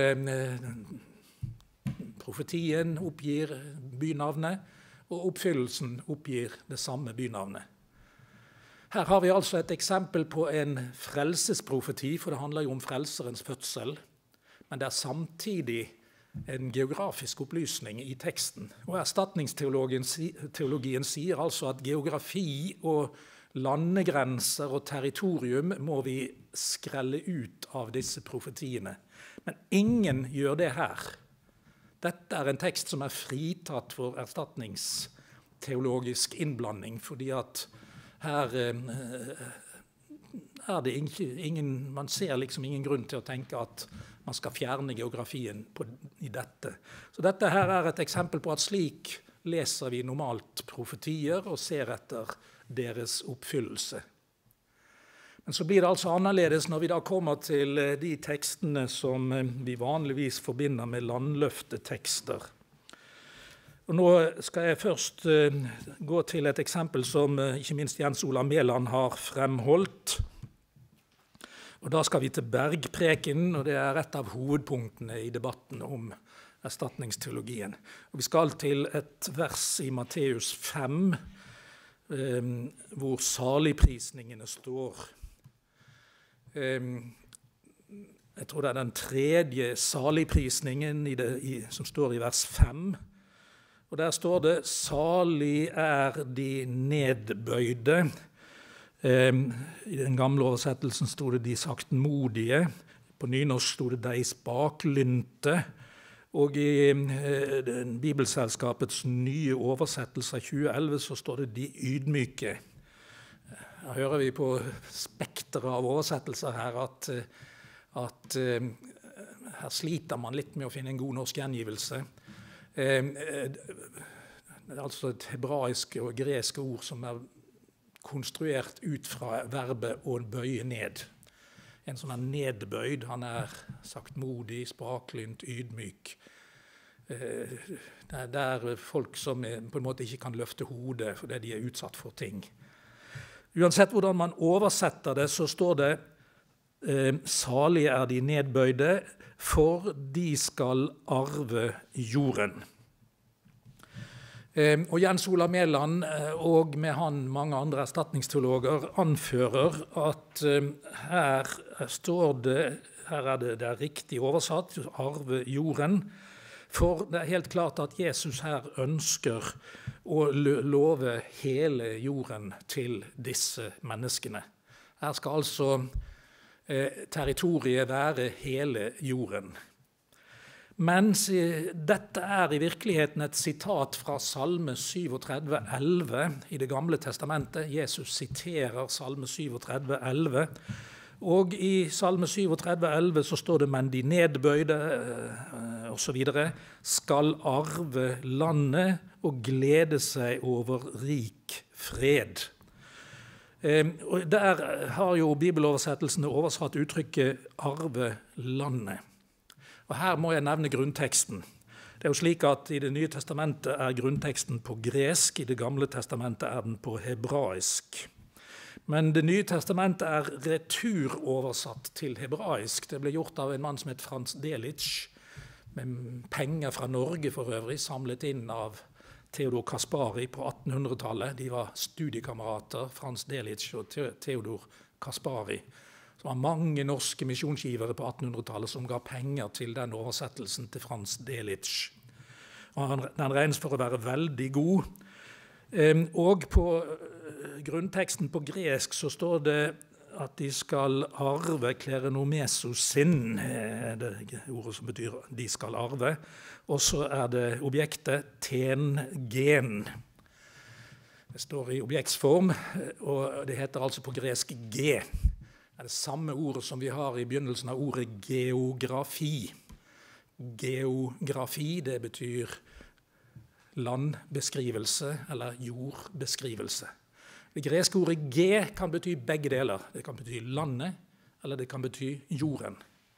S1: profetien oppgir bynavnet, og oppfyllelsen oppgir det samme bynavnet. Her har vi altså et eksempel på en frelsesprofeti, for det handler jo om frelserens fødsel, men det samtidig en geografisk opplysning i teksten. Og erstatningsteologien sier altså at geografi og landegrenser og territorium må vi skrelle ut av disse profetiene. Men ingen gjør det her. Dette en tekst som fritatt for erstatningsteologisk innblanding, fordi at her det ingen, man ser liksom ingen grunn til å tenke at man skal fjerne geografien i dette. Så dette her et eksempel på at slik leser vi normalt profetier og ser etter deres oppfyllelse. Men så blir det altså annerledes når vi da kommer til de tekstene som vi vanligvis forbinder med landløftetekster. Og nå skal jeg først gå til et eksempel som ikke minst Jens Olav Mæland har fremholdt. Og da skal vi til bergpreken, og det er et av hovedpunktene i debatten om erstatningsteologien. Og vi skal til et vers i Matteus 5, hvor saligprisningene står. Jeg tror det er den tredje saligprisningen som står i vers 5. Og der står det, salig er de nedbøyde. I den gamle oversettelsen stod det de saktmodige. På nynorsk stod det de spaklynte. Og i Bibelselskapets nye oversettelse av 2011 så står det de ydmyke. Her hører vi på spekteret av oversettelser her at her sliter man litt med å finne en god norsk gjengivelse. Det er altså et hebraisk og gresk ord som er konstruert ut fra verbet å bøye ned. En sånn er nedbøyd, han er saktmodig, spaklynt, ydmyk. Det er folk som på en måte ikke kan løfte hodet fordi de er utsatt for ting. Uansett hvordan man oversetter det, så står det salige er de nedbøyde, for de skal arve jorden. Og Jens Olav Mæland og med han mange andre erstatningsteologer anfører at her står det, her er det riktig oversatt, arve jorden, for det er helt klart at Jesus her ønsker å love hele jorden til disse menneskene. Her skal altså territoriet være hele jorden. Mens dette er i virkeligheten et sitat fra Salme 37,11 i det gamle testamentet. Jesus siterer Salme 37,11. Og i Salme 37,11 så står det, men de nedbøyde og så videre skal arve landet og glede seg over rik fred. Og der har jo bibeloversettelsene oversatt uttrykket arve landet. Og her må jeg nevne grunnteksten. Det er jo slik at i Det nye testamentet er grunnteksten på gresk, i Det gamle testamentet er den på hebraisk. Men Det nye testamentet er returoversatt til hebraisk. Det ble gjort av en mann som het Frans Delitzsch, med penger fra Norge for øvrig, samlet inn av Theodor Kaspari på 1800-tallet. De var studiekamerater, Frans Delitzsch og Theodor Kaspari. Det var mange norske misjonsgivere på 1800-tallet som ga penger til den oversettelsen til Frans Delitzsch. Og den regnes for å være veldig god. Og på grunnteksten på gresk så står det at de skal arve klerenommesos sin, det ordet som betyr de skal arve. Og så er det objektet tengen. Det står i objektsform, og det heter altså på gresk ge. Det er det samme ordet som vi har i begynnelsen av ordet geografi. Geografi, det betyr landbeskrivelse eller jordbeskrivelse. Det greske ordet ge kan bety begge deler. Det kan bety landet, eller det kan bety jorden.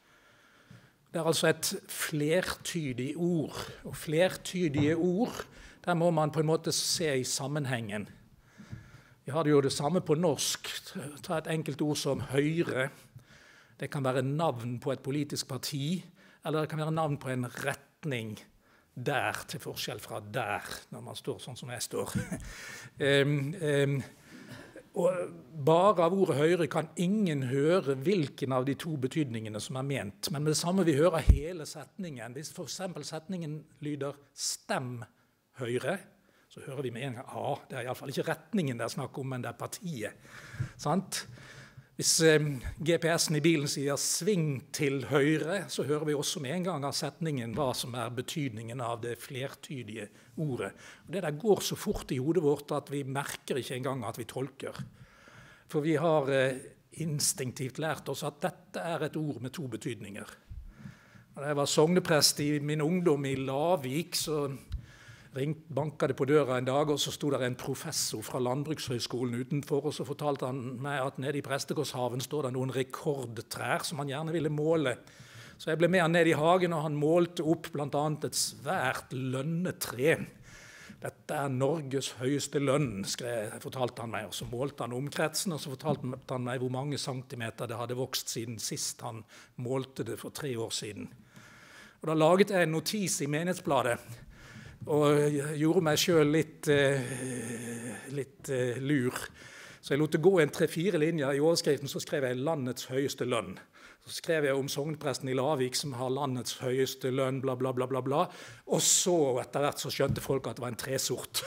S1: Det er altså et flertydig ord, og flertydige ord, der må man på en måte se i sammenhengen. Vi har jo det samme på norsk. Ta et enkelt ord som Høyre. Det kan være navn på et politisk parti, eller det kan være navn på en retning der, til forskjell fra der, når man står sånn som jeg står. Og bare av ordet Høyre kan ingen høre hvilken av de to betydningene som er ment. Men med det samme vi hører hele setningen. Hvis for eksempel setningen lyder «stem Høyre», så hører vi med en gang, det er i alle fall ikke retningen det er snakk om, men det er partiet. Sant? Hvis GPS-en i bilen sier «sving til høyre», så hører vi også med en gang av setningen hva som er betydningen av det flertydige ordet. Og det der går så fort i hodet vårt at vi merker ikke engang at vi tolker. For vi har instinktivt lært oss at dette er et ord med to betydninger. Da jeg var sogneprest i min ungdom i Lavik, så banket det på døra en dag, og så stod der en professor fra Landbrukshøgskolen utenfor, og så fortalte han meg at nede i Prestegårdshaven står det noen rekordtrær som han gjerne ville måle. Så jeg ble med han ned i hagen, og han målte opp blant annet et svært lønnetre. Dette er Norges høyeste lønn, fortalte han meg, og så målte han omkretsen, og så fortalte han meg hvor mange centimeter det hadde vokst siden sist han målte det for 3 år siden. Og da laget jeg en notis i Menighetsbladet, og gjorde meg selv litt lur. Så jeg lot det gå en 3-4 linjer. I overskriften så skrev jeg landets høyeste lønn. Så skrev jeg om sognepresten i Lavik som har landets høyeste lønn, bla bla bla bla bla. Og så etter hvert så skjønte folk at det var en tresort.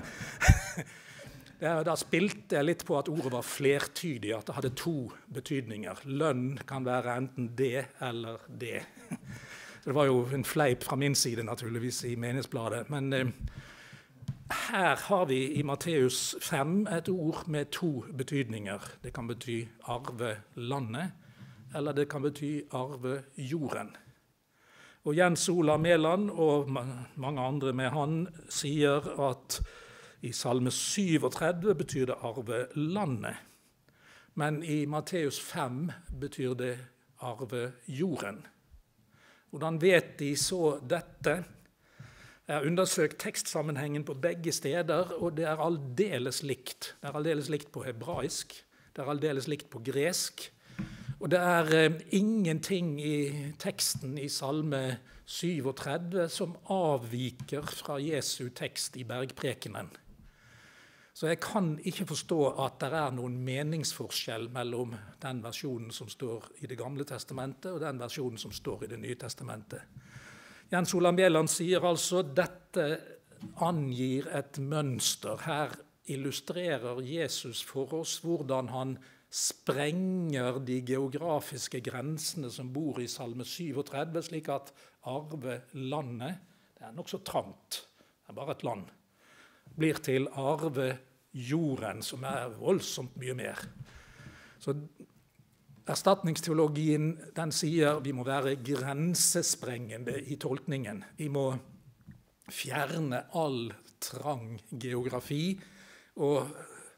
S1: Da spilte jeg litt på at ordet var flertydig, at det hadde 2 betydninger. Lønn kan være enten det eller det. Det var jo en fleip fra min side naturligvis i Menighetsbladet, men her har vi i Matteus 5 et ord med 2 betydninger. Det kan bety arve landet, eller det kan bety arve jorden. Og Jens Olav Mæland og mange andre med han sier at i Salme 37 betyr det arve landet, men i Matteus 5 betyr det arve jorden. Hvordan vet de så dette? Jeg har undersøkt tekstsammenhengen på begge steder, og det er aldeles likt. Det er aldeles likt på hebraisk, det er aldeles likt på gresk, og det er ingenting i teksten i Salme 37 som avviker fra Jesu tekst i Bergprekenen. Så jeg kan ikke forstå at det er noen meningsforskjell mellom den versjonen som står i Det gamle testamentet, og den versjonen som står i Det nye testamentet. Jens Olav Mæland sier altså dette angir et mønster. Her illustrerer Jesus for oss hvordan han sprenger de geografiske grensene som bor i Salme 37, slik at arve landet, det er nok så trangt, det er bare et land, blir til arve jorden, som er voldsomt mye mer. Så erstatningsteologien den sier vi må være grensesprengende i tolkningen. Vi må fjerne all trang geografi og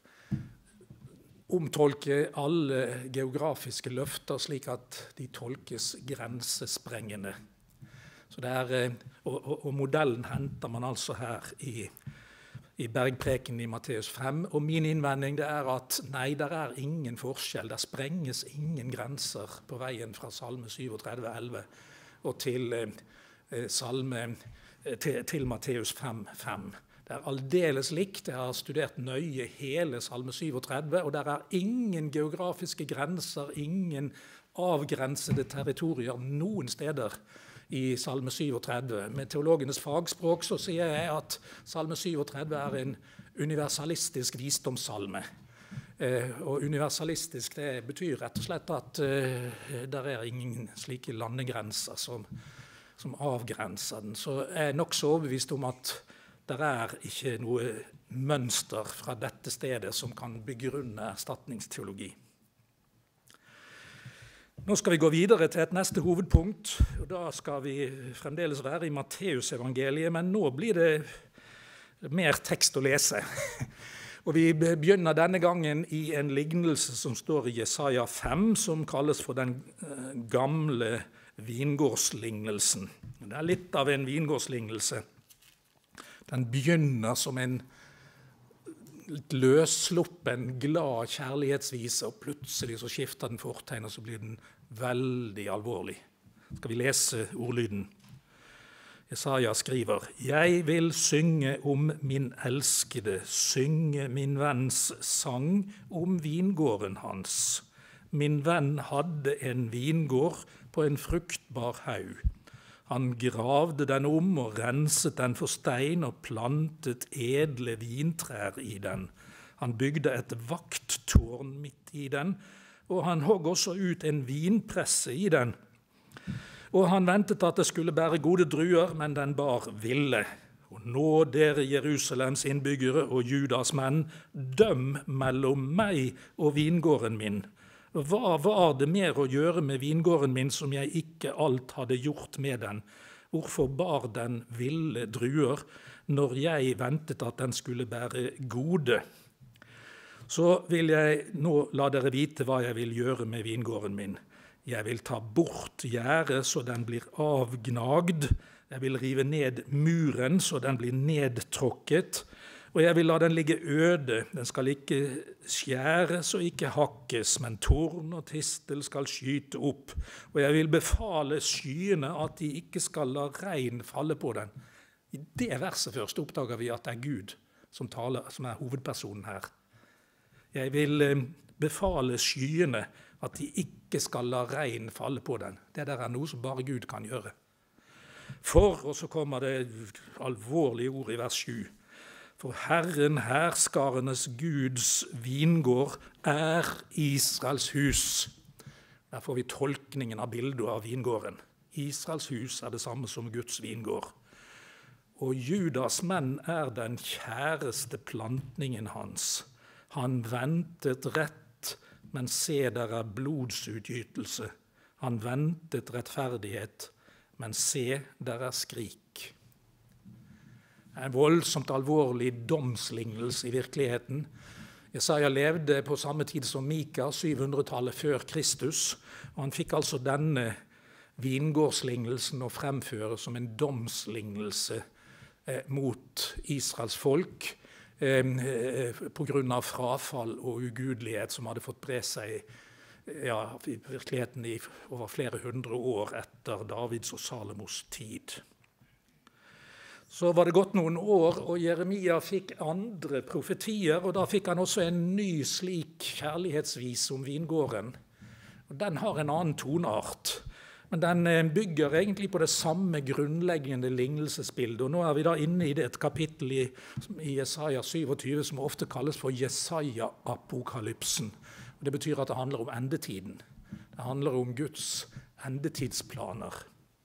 S1: omtolke alle geografiske løfter slik at de tolkes grensesprengende. Så det er, og modellen henter man altså her i Bergpreken i Matteus 5. Og min innvending det er at nei, der er ingen forskjell. Der sprenges ingen grenser på veien fra Salme 37,11 og til Matteus 5,5. Det er aldeles likt. Jeg har studert nøye hele Salme 37, og der er ingen geografiske grenser, ingen avgrensede territorier noen steder i Salme 37. Med teologenes fagspråk så sier jeg at Salme 37 er en universalistisk visdomssalme. Og universalistisk det betyr rett og slett at der er ingen slike landegrenser som avgrenser den. Så jeg er nok så overbevist om at det er ikke noe mønster fra dette stedet som kan begrunne erstatningsteologi. Nå skal vi gå videre til et neste hovedpunkt, og da skal vi fremdeles være i Matteusevangeliet, men nå blir det mer tekst å lese. Og vi begynner denne gangen i en lignelse som står i Jesaja 5, som kalles for den gamle vingårdslignelsen. Det er litt av en vingårdslignelse. Den begynner som en litt løssluppen, glad kjærlighetsvise, og plutselig så skifter den fortegn, og så blir den veldig alvorlig. Skal vi lese ordlyden? Jesaja skriver: «Jeg vil synge om min elskede, synge min venns sang om vingården hans. Min venn hadde en vingård på en fruktbar haug. Han gravde den om og renset den for stein og plantet edle vintrær i den. Han bygde et vakttårn midt i den, og han hogg også ut en vinpresse i den. Og han ventet at det skulle bære gode druer, men den bar ville. Og nå, dere Jerusalems innbyggere og Judas menn, døm mellom meg og vingården min. Hva var det mer å gjøre med vingården min som jeg ikke alt hadde gjort med den? Hvorfor bar den ville druer? når jeg ventet at den skulle bære gode. Så vil jeg nå la dere vite hva jeg vil gjøre med vingården min. Jeg vil ta bort gjerdet så den blir avgnagd. Jeg vil rive ned muren så den blir nedtråkket. Og jeg vil la den ligge øde. Den skal ikke skjæres og ikke hakkes, men torn og tistel skal skyte opp. Og jeg vil befale skyene at de ikke skal la regn falle på den. I det verset først oppdager vi at det er Gud som taler, som er hovedpersonen her. Jeg vil befale skyene at de ikke skal la regn falle på den. Det der er noe som bare Gud kan gjøre. For, og så kommer det alvorlige ord i vers 7, for Herren herskarenes Guds vingård er Israels hus. Der får vi tolkningen av bildet av vingården. Israels hus er det samme som Guds vingård. Og Judas menn er den kjæreste plantningen hans. Han ventet rett, men se der er blodsutgytelse. Han ventet rettferdighet, men se der er skrik. En voldsomt alvorlig domslignelse i virkeligheten. Jesaja levde på samme tid som Mika, 700-tallet før Kristus, og han fikk altså denne vingårdslignelsen å fremføre som en domslignelse mot Israels folk på grunn av frafall og ugudelighet som hadde fått bre seg i virkeligheten i over flere hundre år etter Davids og Salomos tid. Så var det gått noen år, og Jeremia fikk andre profetier, og da fikk han også en ny slik kjærlighetsvise om vingården. Og den har en annen toneart, men den bygger egentlig på det samme grunnleggende lignelsesbildet. Og nå er vi da inne i et kapittel i Jesaja 27 som ofte kalles for Jesaja-apokalypsen. Og det betyr at det handler om endetiden. Det handler om Guds endetidsplaner.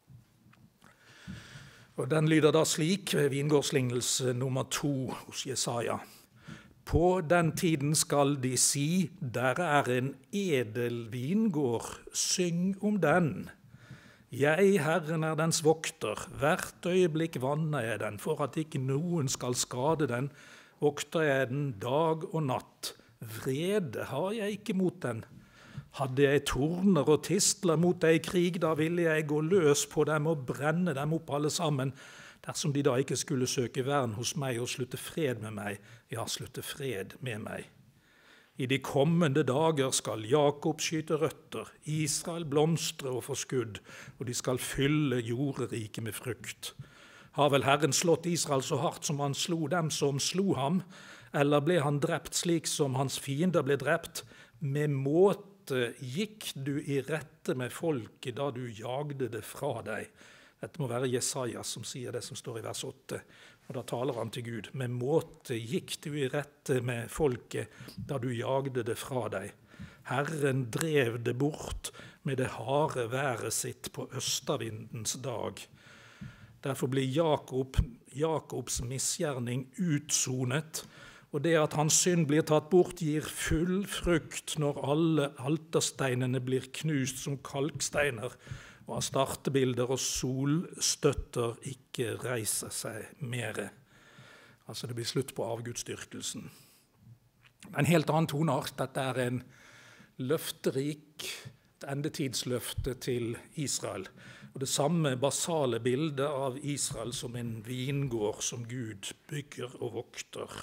S1: Og den lyder da slik, vingårdslignelse nummer 2 hos Jesaja. På den tiden skal de si, der er en edel vingård, syng om den. Jeg, Herren, er dens vokter, hvert øyeblikk vanner jeg den, for at ikke noen skal skade den, vokter jeg den dag og natt. Vrede har jeg ikke mot den. Hadde jeg torner og tistler mot deg i krig, da ville jeg gå løs på dem og brenne dem opp alle sammen, dersom de da ikke skulle søke vern hos meg og slutte fred med meg, ja, slutte fred med meg. I de kommende dager skal Jakob skyte røtter, Israel blomstre og få skudd, og de skal fylle jorderiket med frukt. Har vel Herren slått Israel så hardt som han slo dem som slo ham, eller ble han drept slik som hans fiender ble drept? Med måte gikk du i rette med folket da du jagde det fra deg. Dette må være Jesaja som sier det som står i vers 8. Og da taler han til Gud. Med måte gikk du i rette med folket da du jagde det fra deg. Herren drev det bort med det harde været sitt på østavindens dag. Derfor blir Jakobs misgjerning utsonet, og det at hans synd blir tatt bort, gir full frukt når alle altersteinene blir knust som kalksteiner, og astartebilder og solstøtter ikke reiser seg mere. Altså det blir slutt på avgudsdyrkelsen. En helt annen toneart. Dette er en løfterik, et endetidsløfte til Israel. Og det samme basale bildet av Israel som en vingård som Gud bygger og vokter.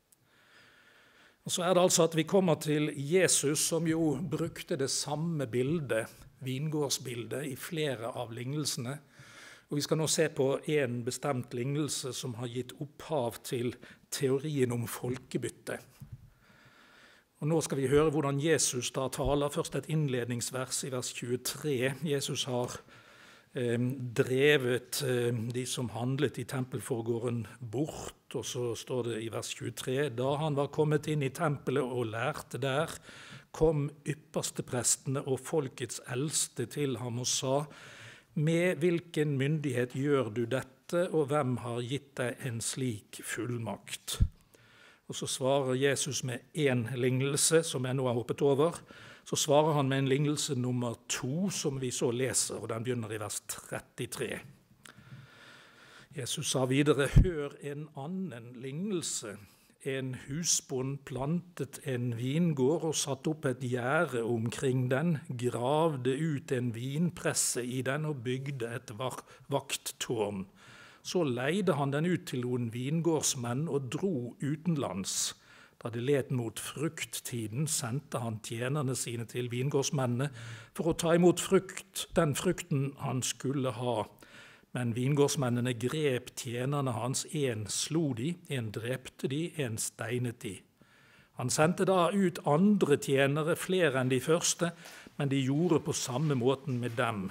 S1: Og så er det altså at vi kommer til Jesus, som jo brukte det samme bildet, vingårdsbildet, i flere av lignelsene. Og vi skal nå se på en bestemt lignelse som har gitt opphav til teorien om folkebytte. Og nå skal vi høre hvordan Jesus da taler. Først et innledningsvers i vers 23. Jesus har drevet de som handlet i tempelforgården bort, og så står det i vers 23, da han var kommet inn i tempelet og lærte der, kom yppersteprestene og folkets eldste til ham og sa, med hvilken myndighet gjør du dette, og hvem har gitt deg en slik fullmakt? Og så svarer Jesus med en lignelse, som jeg nå har hoppet over. Så svarer han med en lignelse nummer 2, som vi så leser, og den begynner i vers 33. Jesus sa videre, hør en annen lignelse. En husbond plantet en vingård og satt opp et gjerde omkring den, gravde ut en vinpresse i den og bygde et vakttårn. Så leide han den ut til noen vingårdsmenn og dro utenlands. Da det led mot frukttiden, sendte han tjenerne sine til vingårdsmennene for å ta imot den frukten han skulle ha. Men vingårdsmennene grep tjenerne hans, en slo de, en drepte de, en steinet de. Han sendte da ut andre tjenere, flere enn de første, men de gjorde på samme måten med dem.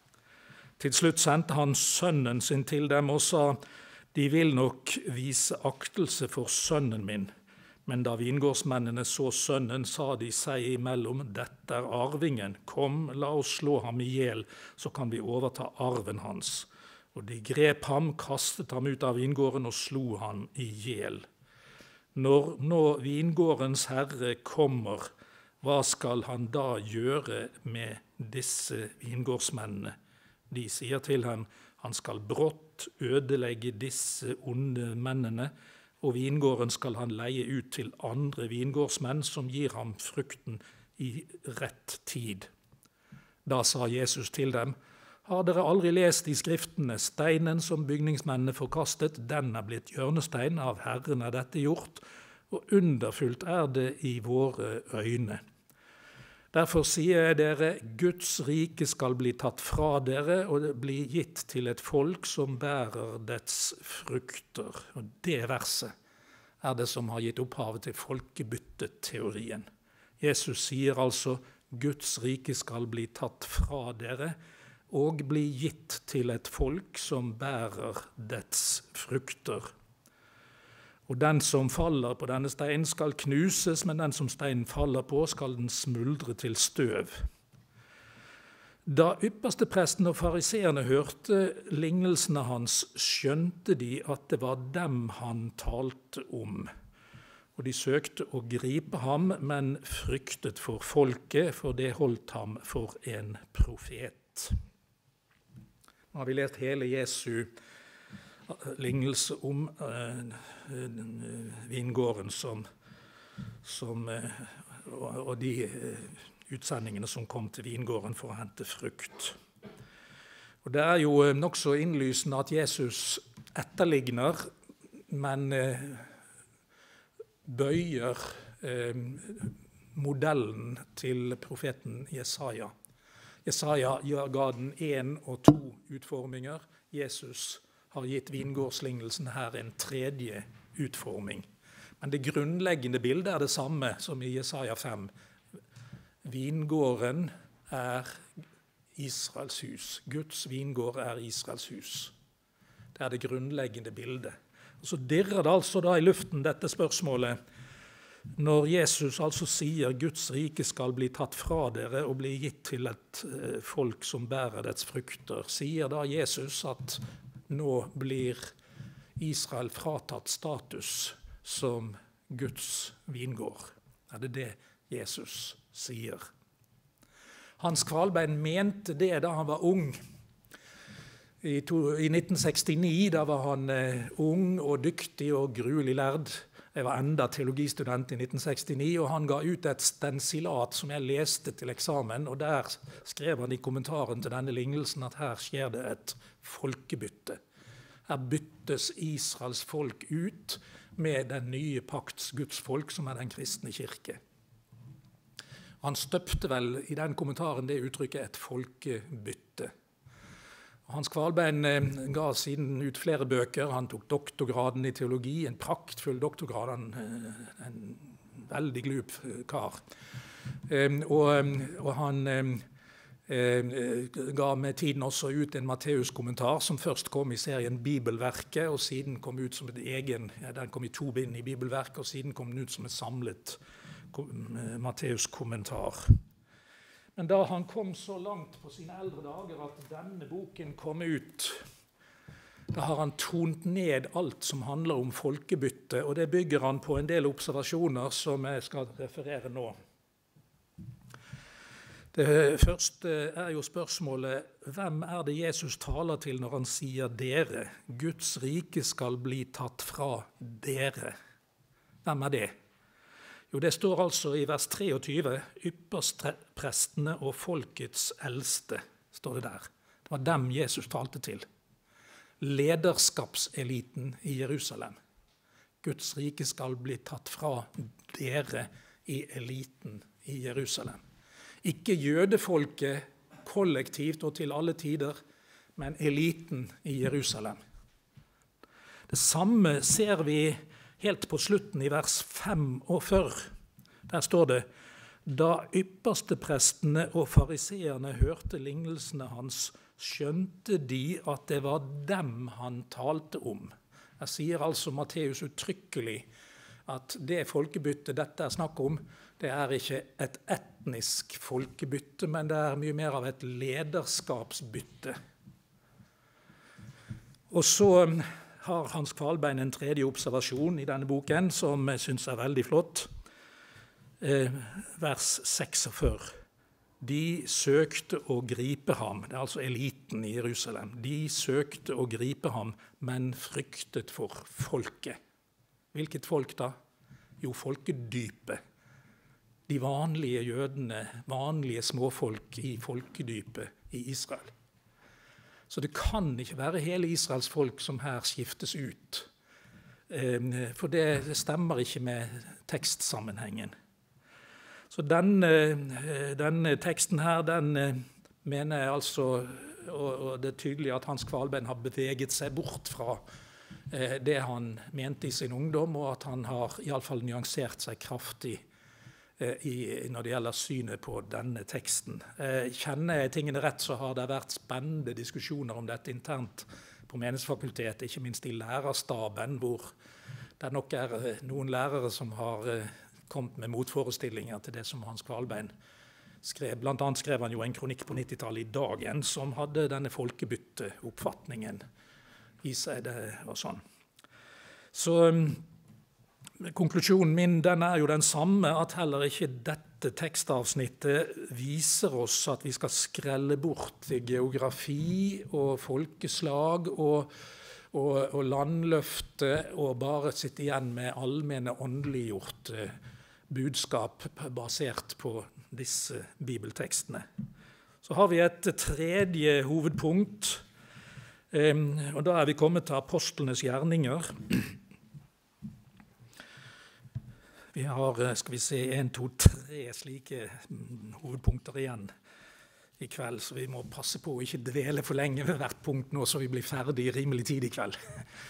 S1: Til slutt sendte han sønnen sin til dem og sa, de vil nok vise aktelse for sønnen min. Men da vingårdsmennene så sønnen, sa de seg imellom, dette er arvingen, kom, la oss slå ham ihjel, så kan vi overta arven hans. Og de grep ham, kastet ham ut av vingården og slo ham ihjel. Når nå vingårdens herre kommer, hva skal han da gjøre med disse vingårdsmennene? De sier til ham, han skal brått ødelegge disse onde mennene, og vingården skal han leie ut til andre vingårdsmenn som gir ham frukten i rett tid. Da sa Jesus til dem, har dere aldri lest i skriftene, steinen som bygningsmennene forkastet, den er blitt hjørnestein, av Herren er dette gjort, og underfullt er det i våre øyne. Derfor sier jeg dere, Guds rike skal bli tatt fra dere, og det blir gitt til et folk som bærer dets frukter. Og det verset er det som har gitt opphavet til folkebytteteorien. Jesus sier altså, Guds rike skal bli tatt fra dere, og bli gitt til et folk som bærer dets frukter. Og den som faller på denne steinen skal knuses, men den som steinen faller på skal den smuldre til støv. Da ypperstepresten og fariseerne hørte lignelsene hans, skjønte de at det var dem han talte om. Og de søkte å gripe ham, men fryktet for folket, for det holdt ham for en profet. Nå har vi lest hele Jesu lignelse om vingården og de utsendingene som kom til vingården for å hente frukt. Og det er jo nokså innlysende at Jesus etterligner, men bøyer modellen til profeten Jesaja. Jesaja ga den 1 og 2 utforminger. Jesus har gitt vingårdslignelsen her en 3. utforming. Men det grunnleggende bildet er det samme som i Jesaja 5. Vingården er Israels hus. Guds vingård er Israels hus. Det er det grunnleggende bildet. Og så dirrer det altså da i luften dette spørsmålet. Når Jesus altså sier Guds rike skal bli tatt fra dere og bli gitt til et folk som bærer dets frukter, sier da Jesus at nå blir Israel fratatt status som Guds vingård? Er det det Jesus sier? Hans Kvalbein mente det da han var ung. I 1969 da var han ung og dyktig og gruelig lærd. Jeg var enda teologistudent i 1969, og han ga ut et stensilat som jeg leste til eksamen, og der skrev han i kommentaren til denne lignelsen at her skjer det et folkebytte. Her byttes Israels folk ut med den nye pakts Guds folk, som er den kristne kirke. Han støpte vel i den kommentaren det uttrykket et folkebytte. Hans Kvalbein ga siden ut flere bøker. Han tok doktorgraden i teologi, en praktfull doktorgrad, en veldig glup kar. Og han ga med tiden også ut en Matteus-kommentar, som først kom i serien Bibelverket, og siden kom ut som den kom i 2 bind i Bibelverket, og siden kom den ut som et samlet Matteus-kommentar. Men da han kom så langt på sine eldre dager at denne boken kom ut, da har han tont ned alt som handler om folkebytte, og det bygger han på en del observasjoner som jeg skal referere nå. Det første jo spørsmålet, hvem det Jesus taler til når han sier dere? Guds rike skal bli tatt fra dere. Hvem det? Jo, det står altså i vers 23, yppersteprestene og folkets eldste, står det der. Det var dem Jesus talte til. Lederskapseliten i Jerusalem. Guds rike skal bli tatt fra dere i eliten i Jerusalem. Ikke jødefolket kollektivt og til alle tider, men eliten i Jerusalem. Det samme ser vi helt på slutten i vers 45. Der står det, da yppersteprestene og fariseerne hørte lignelsene hans, skjønte de at det var dem han talte om. Jeg sier altså Matteus uttrykkelig at det folkebytte dette snakk om, det ikke et etnisk folkebytte, men det mye mer av et lederskapsbytte. Og så har Hans Kvalbein en tredje observasjon i denne boken, som jeg synes veldig flott. Vers 46. De søkte å gripe ham, det altså eliten i Jerusalem. De søkte å gripe ham, men fryktet for folket. Hvilket folk da? Jo, folkedypet. De vanlige jødene, vanlige småfolk i folkedypet i Israel. Så det kan ikke være hele Israels folk som her skiftes ut. For det stemmer ikke med tekstsammenhengen. Så denne teksten her, den mener jeg altså, og det tydelig at Hans Kvalbein har beveget seg bort fra det han mente i sin ungdom, og at han har i alle fall nyansert seg kraftig når det gjelder synet på denne teksten. Kjenner jeg tingene rett, så har det vært spennende diskusjoner om dette internt på Menighetsfakultetet, ikke minst i lærerstaben, hvor det nok noen lærere som har kommet med motforestillinger til det som Hans Kvalbein skrev. Blant annet skrev han jo en kronikk på 90-tallet i Dagen, som hadde denne folkebytteoppfatningen i seg og sånn. Så konklusjonen min den jo den samme, at heller ikke dette tekstavsnittet viser oss at vi skal skrelle bort geografi og folkeslag og landløfte og bare sitte igjen med allmenne åndeliggjort budskap basert på disse bibeltekstene. Så har vi et tredje hovedpunkt, og da vi kommet til apostlenes gjerninger. Vi har, skal vi se, 1, 2, 3 slike hovedpunkter igjen i kveld, så vi må passe på å ikke dvele for lenge ved hvert punkt nå, så vi blir ferdig rimelig tid i kveld.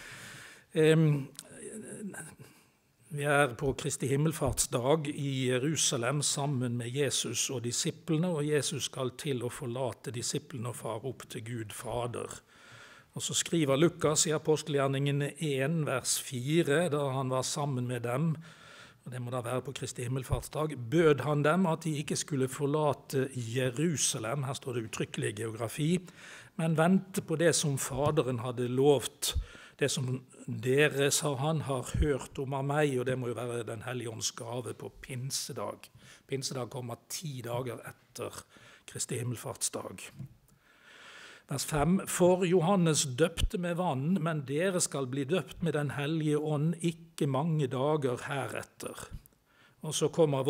S1: Vi på Kristi himmelfartsdag i Jerusalem sammen med Jesus og disiplene, og Jesus skal til å forlate disiplene og fare opp til Gud Fader. Og så skriver Lukas i Apostelgjerningene 1, vers 4, da han var sammen med dem, og det må da være på Kristi himmelfartsdag, bød han dem at de ikke skulle forlate Jerusalem, her står det uttrykkelig geografi, men vente på det som Faderen hadde lovt, det som dere, sa han, har hørt om av meg, og det må jo være den hellige ånds gave på pinsedag. Pinsedag kommer 10 dager etter Kristi himmelfartsdag. Vers 5. For Johannes døpte med vann, men dere skal bli døpt med den hellige ånd ikke mange dager heretter. Og så kommer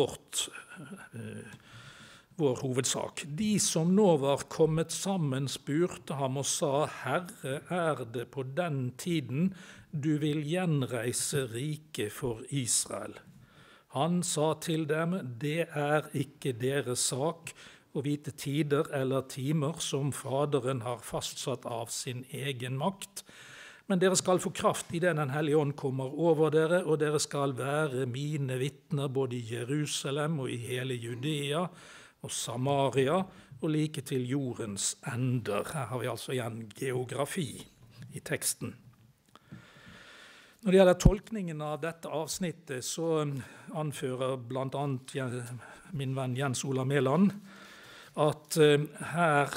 S1: vår hovedsak. De som nå var kommet sammen spurte ham og sa, Herre, det på den tiden du vil gjenreise riket for Israel? Han sa til dem, det ikke deres sak, og vite tider eller timer som Faderen har fastsatt av sin egen makt. Men dere skal få kraft i det den hellige ånd kommer over dere, og dere skal være mine vitner både i Jerusalem og i hele Judea og Samaria, og like til jordens ender. Her har vi altså igjen geografi i teksten. Når det gjelder tolkningen av dette avsnittet, så anfører blant annet min venn Jens Ola Mæland, at her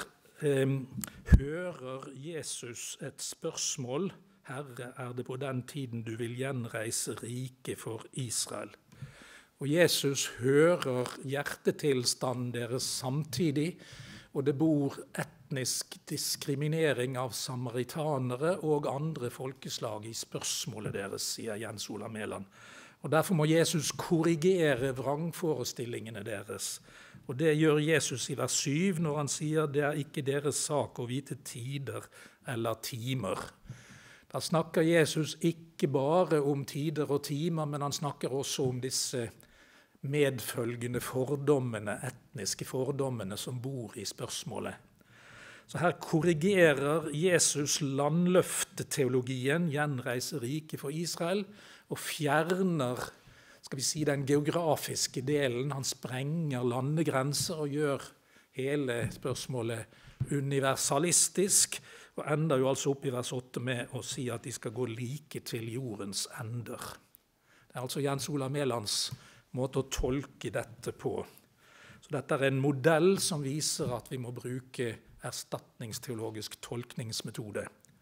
S1: hører Jesus et spørsmål, Herre, det på den tiden du vil gjenreise riket for Israel? Og Jesus hører hjertetilstanden deres samtidig, og det bor etnisk diskriminering av samaritanere og andre folkeslag i spørsmålet deres, sier Jens Olav Mæland. Og derfor må Jesus korrigere vrangforestillingene deres. Og det gjør Jesus i vers 7 når han sier det er ikke deres sak å vite tider eller timer. Da snakker Jesus ikke bare om tider og timer, men han snakker også om disse medfølgende fordommene, etniske fordommene som bor i spørsmålet. Så her korrigerer Jesus landløfteteologien, gjenreiser riket for Israel, og fjerner, skal vi si, den geografiske delen. Han sprenger landegrenser og gjør hele spørsmålet universalistisk, og ender jo altså opp i vers 8 med å si at de skal gå like til jordens ender. Det er altså Jens Olav Mælands måte å tolke dette på. Så dette er en modell som viser at vi må bruke erstatningsteologisk tolkningsmetode.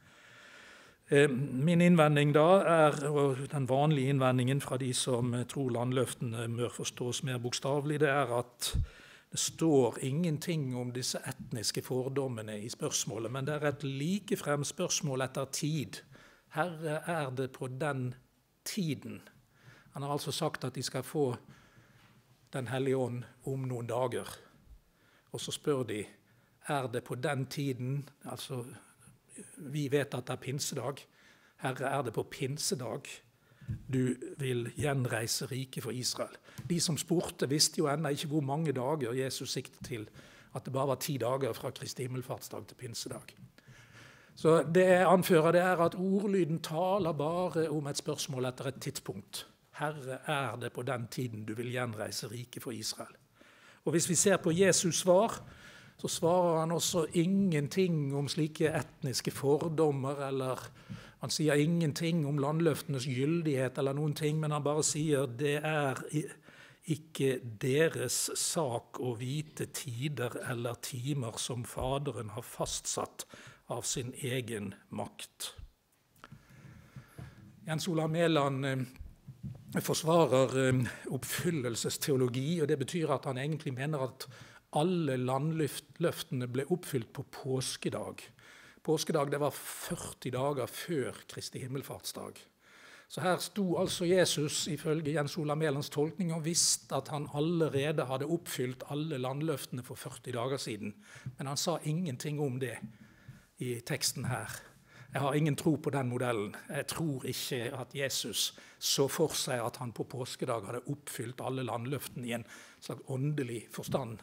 S1: Min innvending da er, og den vanlige innvendingen fra de som tror landløftene bør forstås mer bokstavelig, det er at det står ingenting om disse etniske fordommene i spørsmålet, men det er et likefrem spørsmål etter tid. Herre, er det på den tiden? Han har altså sagt at de skal få Den hellige ånd om noen dager. Og så spør de, er det på den tiden, altså vi vet at det er pinsedag, Herre, er det på pinsedag du vil gjenreise riket for Israel? De som spurte visste jo ennå ikke hvor mange dager Jesus siktet til, at det bare var 10 dager fra Kristi himmelfartsdag til pinsedag. Så det jeg anfører, det er at ordlyden taler bare om et spørsmål etter et tidspunkt. Herre, er det på den tiden du vil gjenreise riket for Israel? Og hvis vi ser på Jesus svar, så svarer han også ingenting om slike etniske fordommer, eller han sier ingenting om landløftenes gyldighet eller noen ting, men han bare sier det er ikke deres sak å vite tider eller timer som Faderen har fastsatt av sin egen makt. Jens Olav Mæland forsvarer oppfyllelsesteologi, og det betyr at han egentlig mener at alle landløftene ble oppfylt på påskedag. Påskedag det var 40 dager før Kristi himmelfartsdag. Så her sto altså Jesus ifølge Jens Olav Mælands tolkning og visste at han allerede hadde oppfylt alle landløftene for 40 dager siden. Men han sa ingenting om det i teksten her. Jeg har ingen tro på den modellen. Jeg tror ikke at Jesus så for seg at han på påskedag hadde oppfylt alle landløftene i en slags åndelig forstand.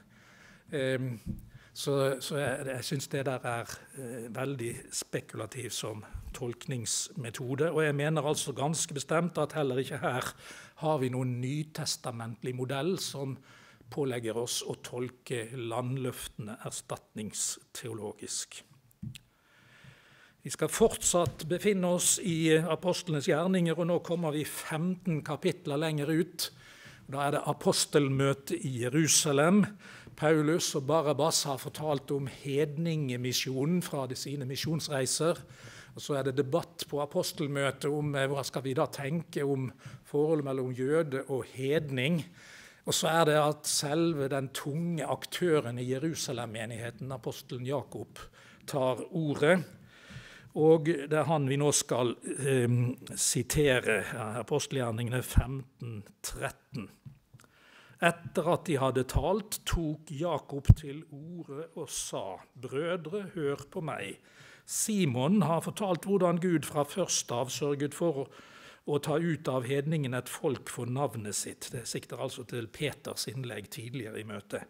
S1: Så jeg synes det der er veldig spekulativ som tolkningsmetode, og jeg mener altså ganske bestemt at heller ikke her har vi noen nytestamentlig modell som pålegger oss å tolke landløftene erstatningsteologisk. Vi skal fortsatt befinne oss i apostlenes gjerninger, og nå kommer vi 15 kapitler lenger ut. Da er det apostelmøte i Jerusalem. Paulus og Barabas har fortalt om hedningemisjonen fra sine misjonsreiser. Og så er det debatt på apostelmøtet om hva skal vi da tenke om forholdet mellom jøde og hedning. Og så er det at selve den tunge aktøren i Jerusalem-menigheten, apostelen Jakob, tar ordet. Og det er han vi nå skal sitere, apostelgjerningene 15:13. Etter at de hadde talt, tok Jakob til orde og sa, «Brødre, hør på meg. Simon har fortalt hvordan Gud fra først av sørget for å ta ut av hedningen et folk for navnet sitt.» Det sikter altså til Peters innlegg tidligere i møtet.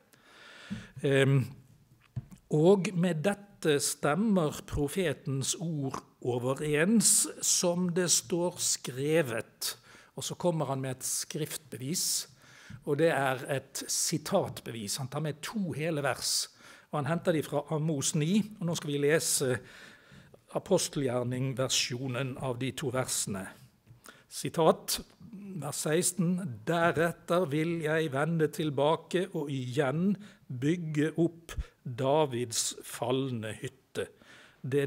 S1: Og med dette stemmer profetens ord overens som det står skrevet. Og så kommer han med et skriftbevis, og det er et sitatbevis. Han tar med 2 hele vers, og han henter de fra Amos 9, og nå skal vi lese apostelgjerning-versjonen av de 2 versene. Sitat, vers 16, «Deretter vil jeg vende tilbake og igjen bygge opp Davids fallende hytte. Det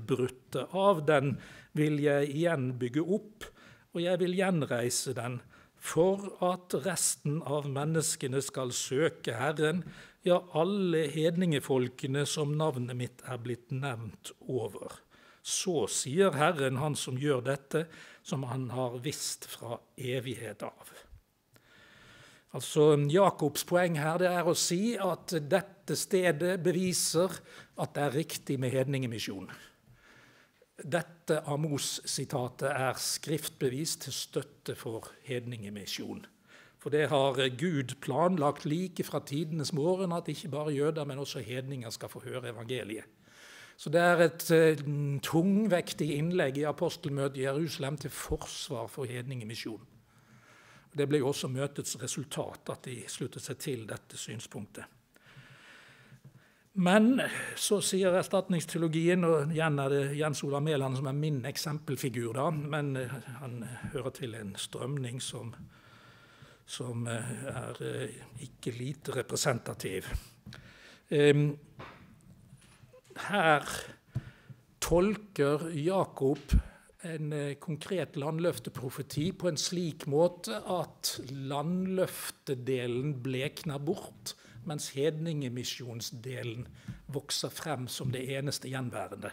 S1: nedbrutte av den vil jeg igjen bygge opp, og jeg vil gjenreise den for at resten av menneskene skal søke Herren, ja, alle hedningefolkene som navnet mitt er blitt nevnt over. Så sier Herren, han som gjør dette, som han har visst fra evighet av. Altså, Jakobs poeng her det er å si at dette stedet beviser at det er riktig med hedningemisjon. Dette Amos-sitatet er skriftbevis til støtte for hedningemisjon. For det har Gud planlagt like fra tidenes morgen at ikke bare jøder, men også hedninger skal få høre evangeliet. Så det er et tungvektig innlegg i apostelmøtet i Jerusalem til forsvar for hedningemisjon. Det ble jo også møtets resultat at de sluttet seg til dette synspunktet. Men så sier erstatningsteologien, og igjen er det Jens Olav Mæland som er min eksempelfigur da, men han hører til en strømning som er ikke lite representativ. Her tolker Jakob en konkret landløfteprofeti på en slik måte at landløftedelen blekner bort, mens hedningemisjonsdelen vokser frem som det eneste gjenværende.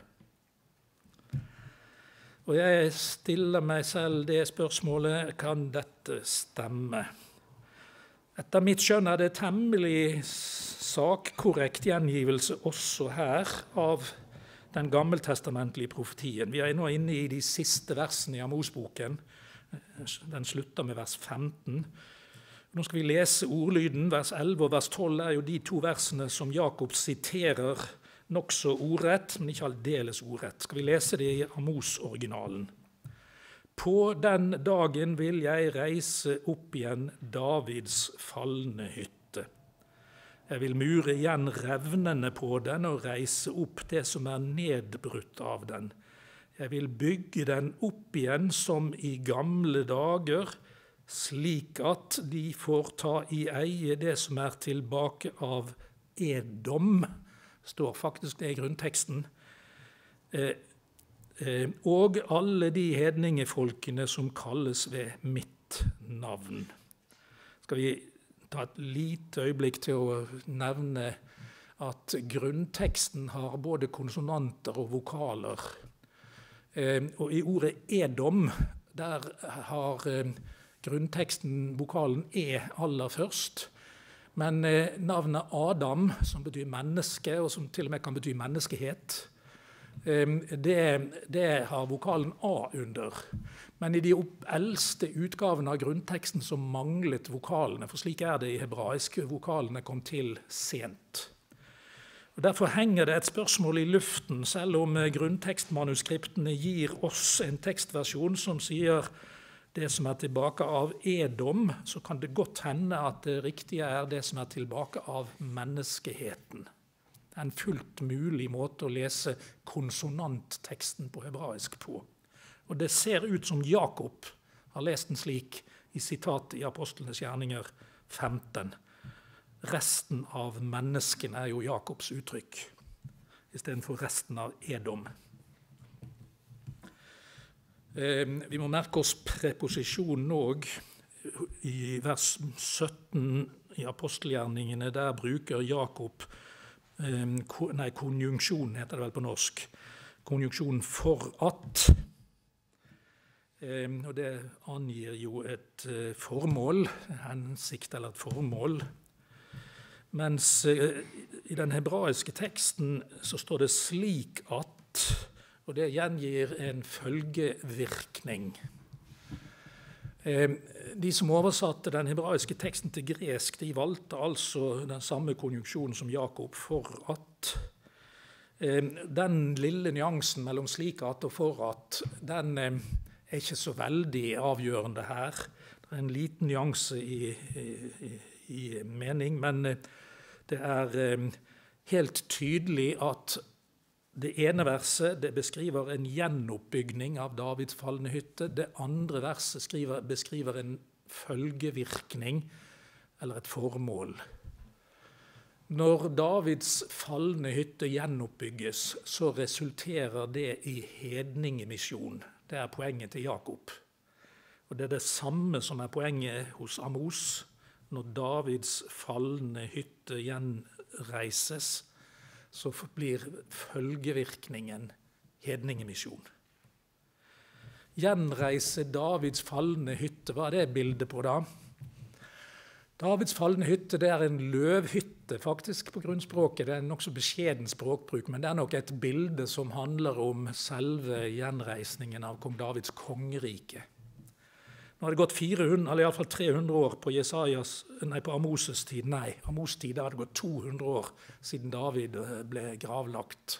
S1: Og jeg stiller meg selv det spørsmålet, kan dette stemme? Etter mitt skjønn er det temmelig sakkorrekt gjengivelse også her av den gammeltestamentlige profetien. Vi er nå inne i de siste versene i Amos-boken. Den slutter med vers 15. Nå skal vi lese ordlyden. Vers 11 og vers 12 er jo de to versene som Jakob siterer nok så ordrett, men ikke aldeles ordrett. Skal vi lese det i Amos-originalen? På den dagen vil jeg reise opp igjen Davids falne hytte. Jeg vil mure igjen revnene på den og reise opp det som er nedbrutt av den. Jeg vil bygge den opp igjen som i gamle dager, slik at de får ta i eie det som er tilbake av Edom, står faktisk det i grunnteksten, og alle de hedningefolkene som kalles ved mitt navn. Skal vi ta et lite øyeblikk til å nevne at grunnteksten har både konsonanter og vokaler. Og i ordet Edom, der har grunnteksten vokalen E aller først. Men navnet Adam, som betyr menneske, og som til og med kan bety menneskehet, det har vokalen A under. Men i de eldste utgavene av grunnteksten så manglet vokalene, for slik er det i hebraisk, vokalene kom til sent. Og derfor henger det et spørsmål i luften, selv om grunntekstmanuskriptene gir oss en tekstversjon som sier det som er tilbake av Edom, så kan det godt hende at det riktige er det som er tilbake av menneskeheten. Det er en fullt mulig måte å lese konsonantteksten på hebraisk på. Og det ser ut som Jakob har lest den slik i sitatet i Apostlenes gjerninger 15. Resten av menneskene er jo Jakobs uttrykk, i stedet for resten av Edom. Vi må merke oss preposisjonen også i vers 17 i apostelgjerningene. Der bruker Jakob konjunksjon, heter det vel på norsk. Konjunksjon for at. Og det angir jo et formål, hensikt eller et formål. Mens i den hebraiske teksten så står det slik at, og det gjengir en følgevirkning. De som oversatte den hebraiske teksten til gresk, de valgte altså den samme konjunksjonen som Jakob, for at. Den lille nyansen mellom slik at og for at, den er ikke så veldig avgjørende her. Det er en liten nyanse i mening, men det er helt tydelig at det ene verset det beskriver en gjenoppbygning av Davids falne hytte. Det andre verset beskriver en følgevirkning, eller et formål. Når Davids falne hytte gjenoppbygges, så resulterer det i hedningemisjon. Det er poenget til Jakob. Og Og det er det samme som er poenget hos Amos. Når Davids falne hytte gjenreises, så blir følgevirkningen hedningemisjon. Gjenreise Davids falne hytte, hva er det bildet på da? Davids falne hytte, det er en løvhytte faktisk på grunnspråket. Det er en nok så beskjeden språkbruk, men det er nok et bilde som handler om selve gjenreisningen av kong Davids kongerike. Nå har det gått 400, eller i alle fall 300 år på Amos' tid. Nei, Amos' tid har det gått 200 år siden David ble gravlagt.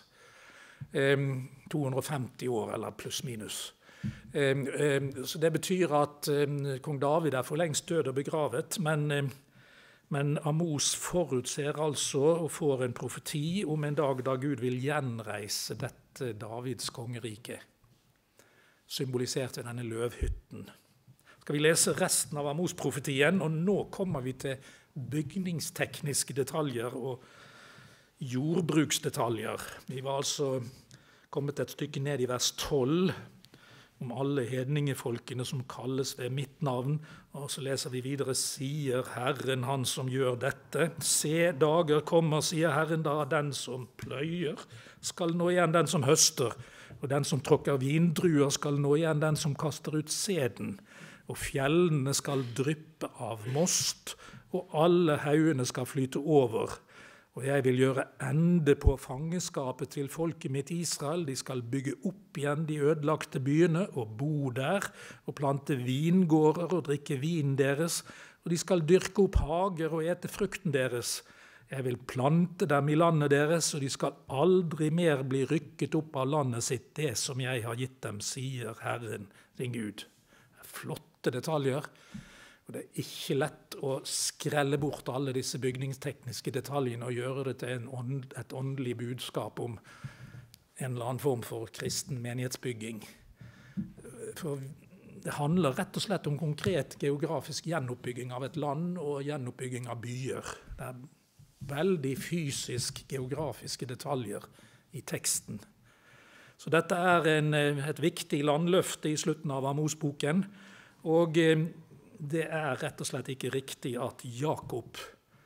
S1: 250 år, eller pluss minus. Så det betyr at kong David er for lengst død og begravet, men Amos forutser altså og får en profeti om en dag da Gud vil gjenreise dette Davids kongerike, symbolisert ved denne løvhytten. Skal vi lese resten av Amos-profetien, og nå kommer vi til bygningstekniske detaljer og jordbruksdetaljer. Vi var altså kommet et stykke ned i vers 12, om alle hedningefolkene som kalles ved mitt navn, og så leser vi videre, sier Herren han som gjør dette. Se, dager kommer, sier Herren, da den som pløyer skal nå igjen den som høster, og den som tråkker vindruer skal nå igjen den som kaster ut seden, og fjellene skal dryppe av most, og alle haugene skal flyte over. Og jeg vil gjøre ende på fangeskapet til folket mitt Israel. De skal bygge opp igjen de ødelagte byene og bo der, og plante vingårder og drikke vin deres, og de skal dyrke opp hager og ete frukten deres. Jeg vil plante dem i landet deres, og de skal aldri mer bli rykket opp av landet sitt, det som jeg har gitt dem, sier Herren, din Gud. Flotte detaljer. Og det er ikke lett å skrelle bort alle disse bygningstekniske detaljene og gjøre det til et åndelig budskap om en eller annen form for kristen menighetsbygging. For det handler rett og slett om konkret geografisk gjenoppbygging av et land og gjenoppbygging av byer. Det er veldig fysisk geografiske detaljer i teksten. Så dette er et viktig landløfte i slutten av Amos-boken, og det er rett og slett ikke riktig at Jakob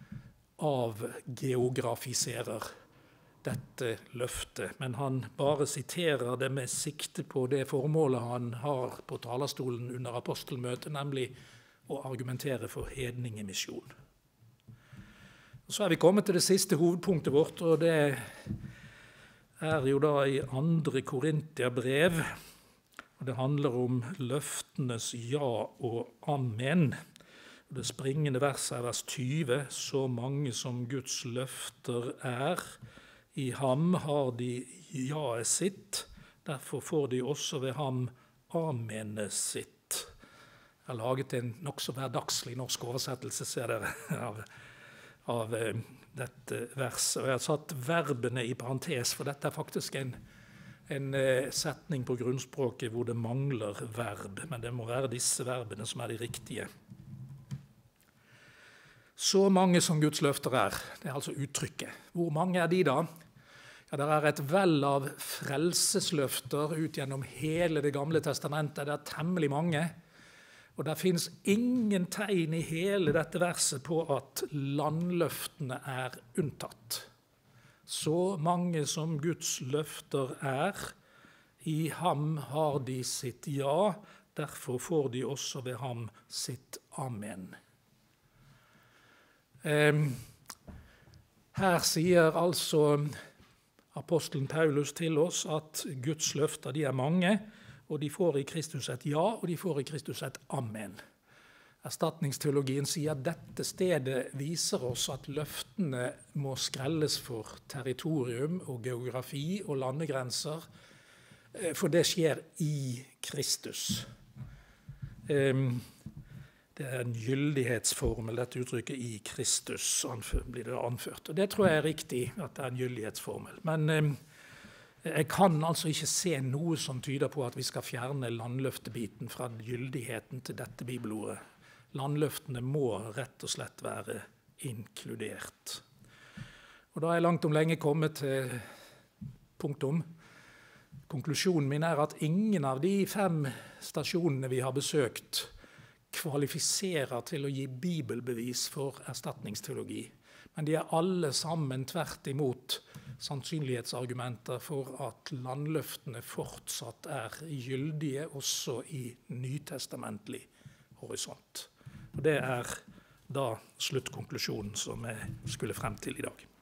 S1: avgeografiserer dette løftet, men han bare siterer det med sikte på det formålet han har på talerstolen under apostelmøtet, nemlig å argumentere for hedningemisjon. Så er vi kommet til det siste hovedpunktet vårt, og det er jo da i 2. Korinterbrev. Og det handler om løftenes ja og amen. Det springende verset er vers 20. Så mange som Guds løfter er, i ham har de jaet sitt, derfor får de også ved ham amenet sitt. Jeg har laget en nok så hverdagslig norsk oversettelse, ser dere, av dette verset. Og jeg har satt verbene i parentes, for dette er faktisk en setning på grunnspråket hvor det mangler verb, men det må være disse verbene som er de riktige. Så mange som Guds løfter er, det er altså uttrykket. Hvor mange er de da? Ja, det er et vell av frelsesløfter ut gjennom hele det gamle testamentet. Det er temmelig mange, og det finnes ingen tegn i hele dette verset på at landløftene er unntatt. Så mange som Guds løfter er, i ham har de sitt ja, derfor får de også ved ham sitt amen. Her sier altså apostelen Paulus til oss at Guds løfter de er mange, og de får i Kristus et ja, og de får i Kristus et amen. Erstatningsteologien sier at dette stedet viser oss at løftene må skrelles for territorium og geografi og landegrenser, for det skjer i Kristus. Det er en gyldighetsformel, dette uttrykket i Kristus, blir det anført. Og det tror jeg er riktig, at det er en gyldighetsformel. Men jeg kan altså ikke se noe som tyder på at vi skal fjerne landløftebiten fra gyldigheten til dette bibelordet. Landløftene må rett og slett være inkludert. Og da er jeg langt om lenge kommet til punktum. Konklusjonen min er at ingen av de 5 stasjonene vi har besøkt kvalifiserer til å gi bibelbevis for erstatningsteologi. Men de er alle sammen tvert imot sannsynlighetsargumenter for at landløftene fortsatt er gyldige også i nytestamentlig horisont. Og det er da sluttkonklusjonen som jeg skulle frem til i dag.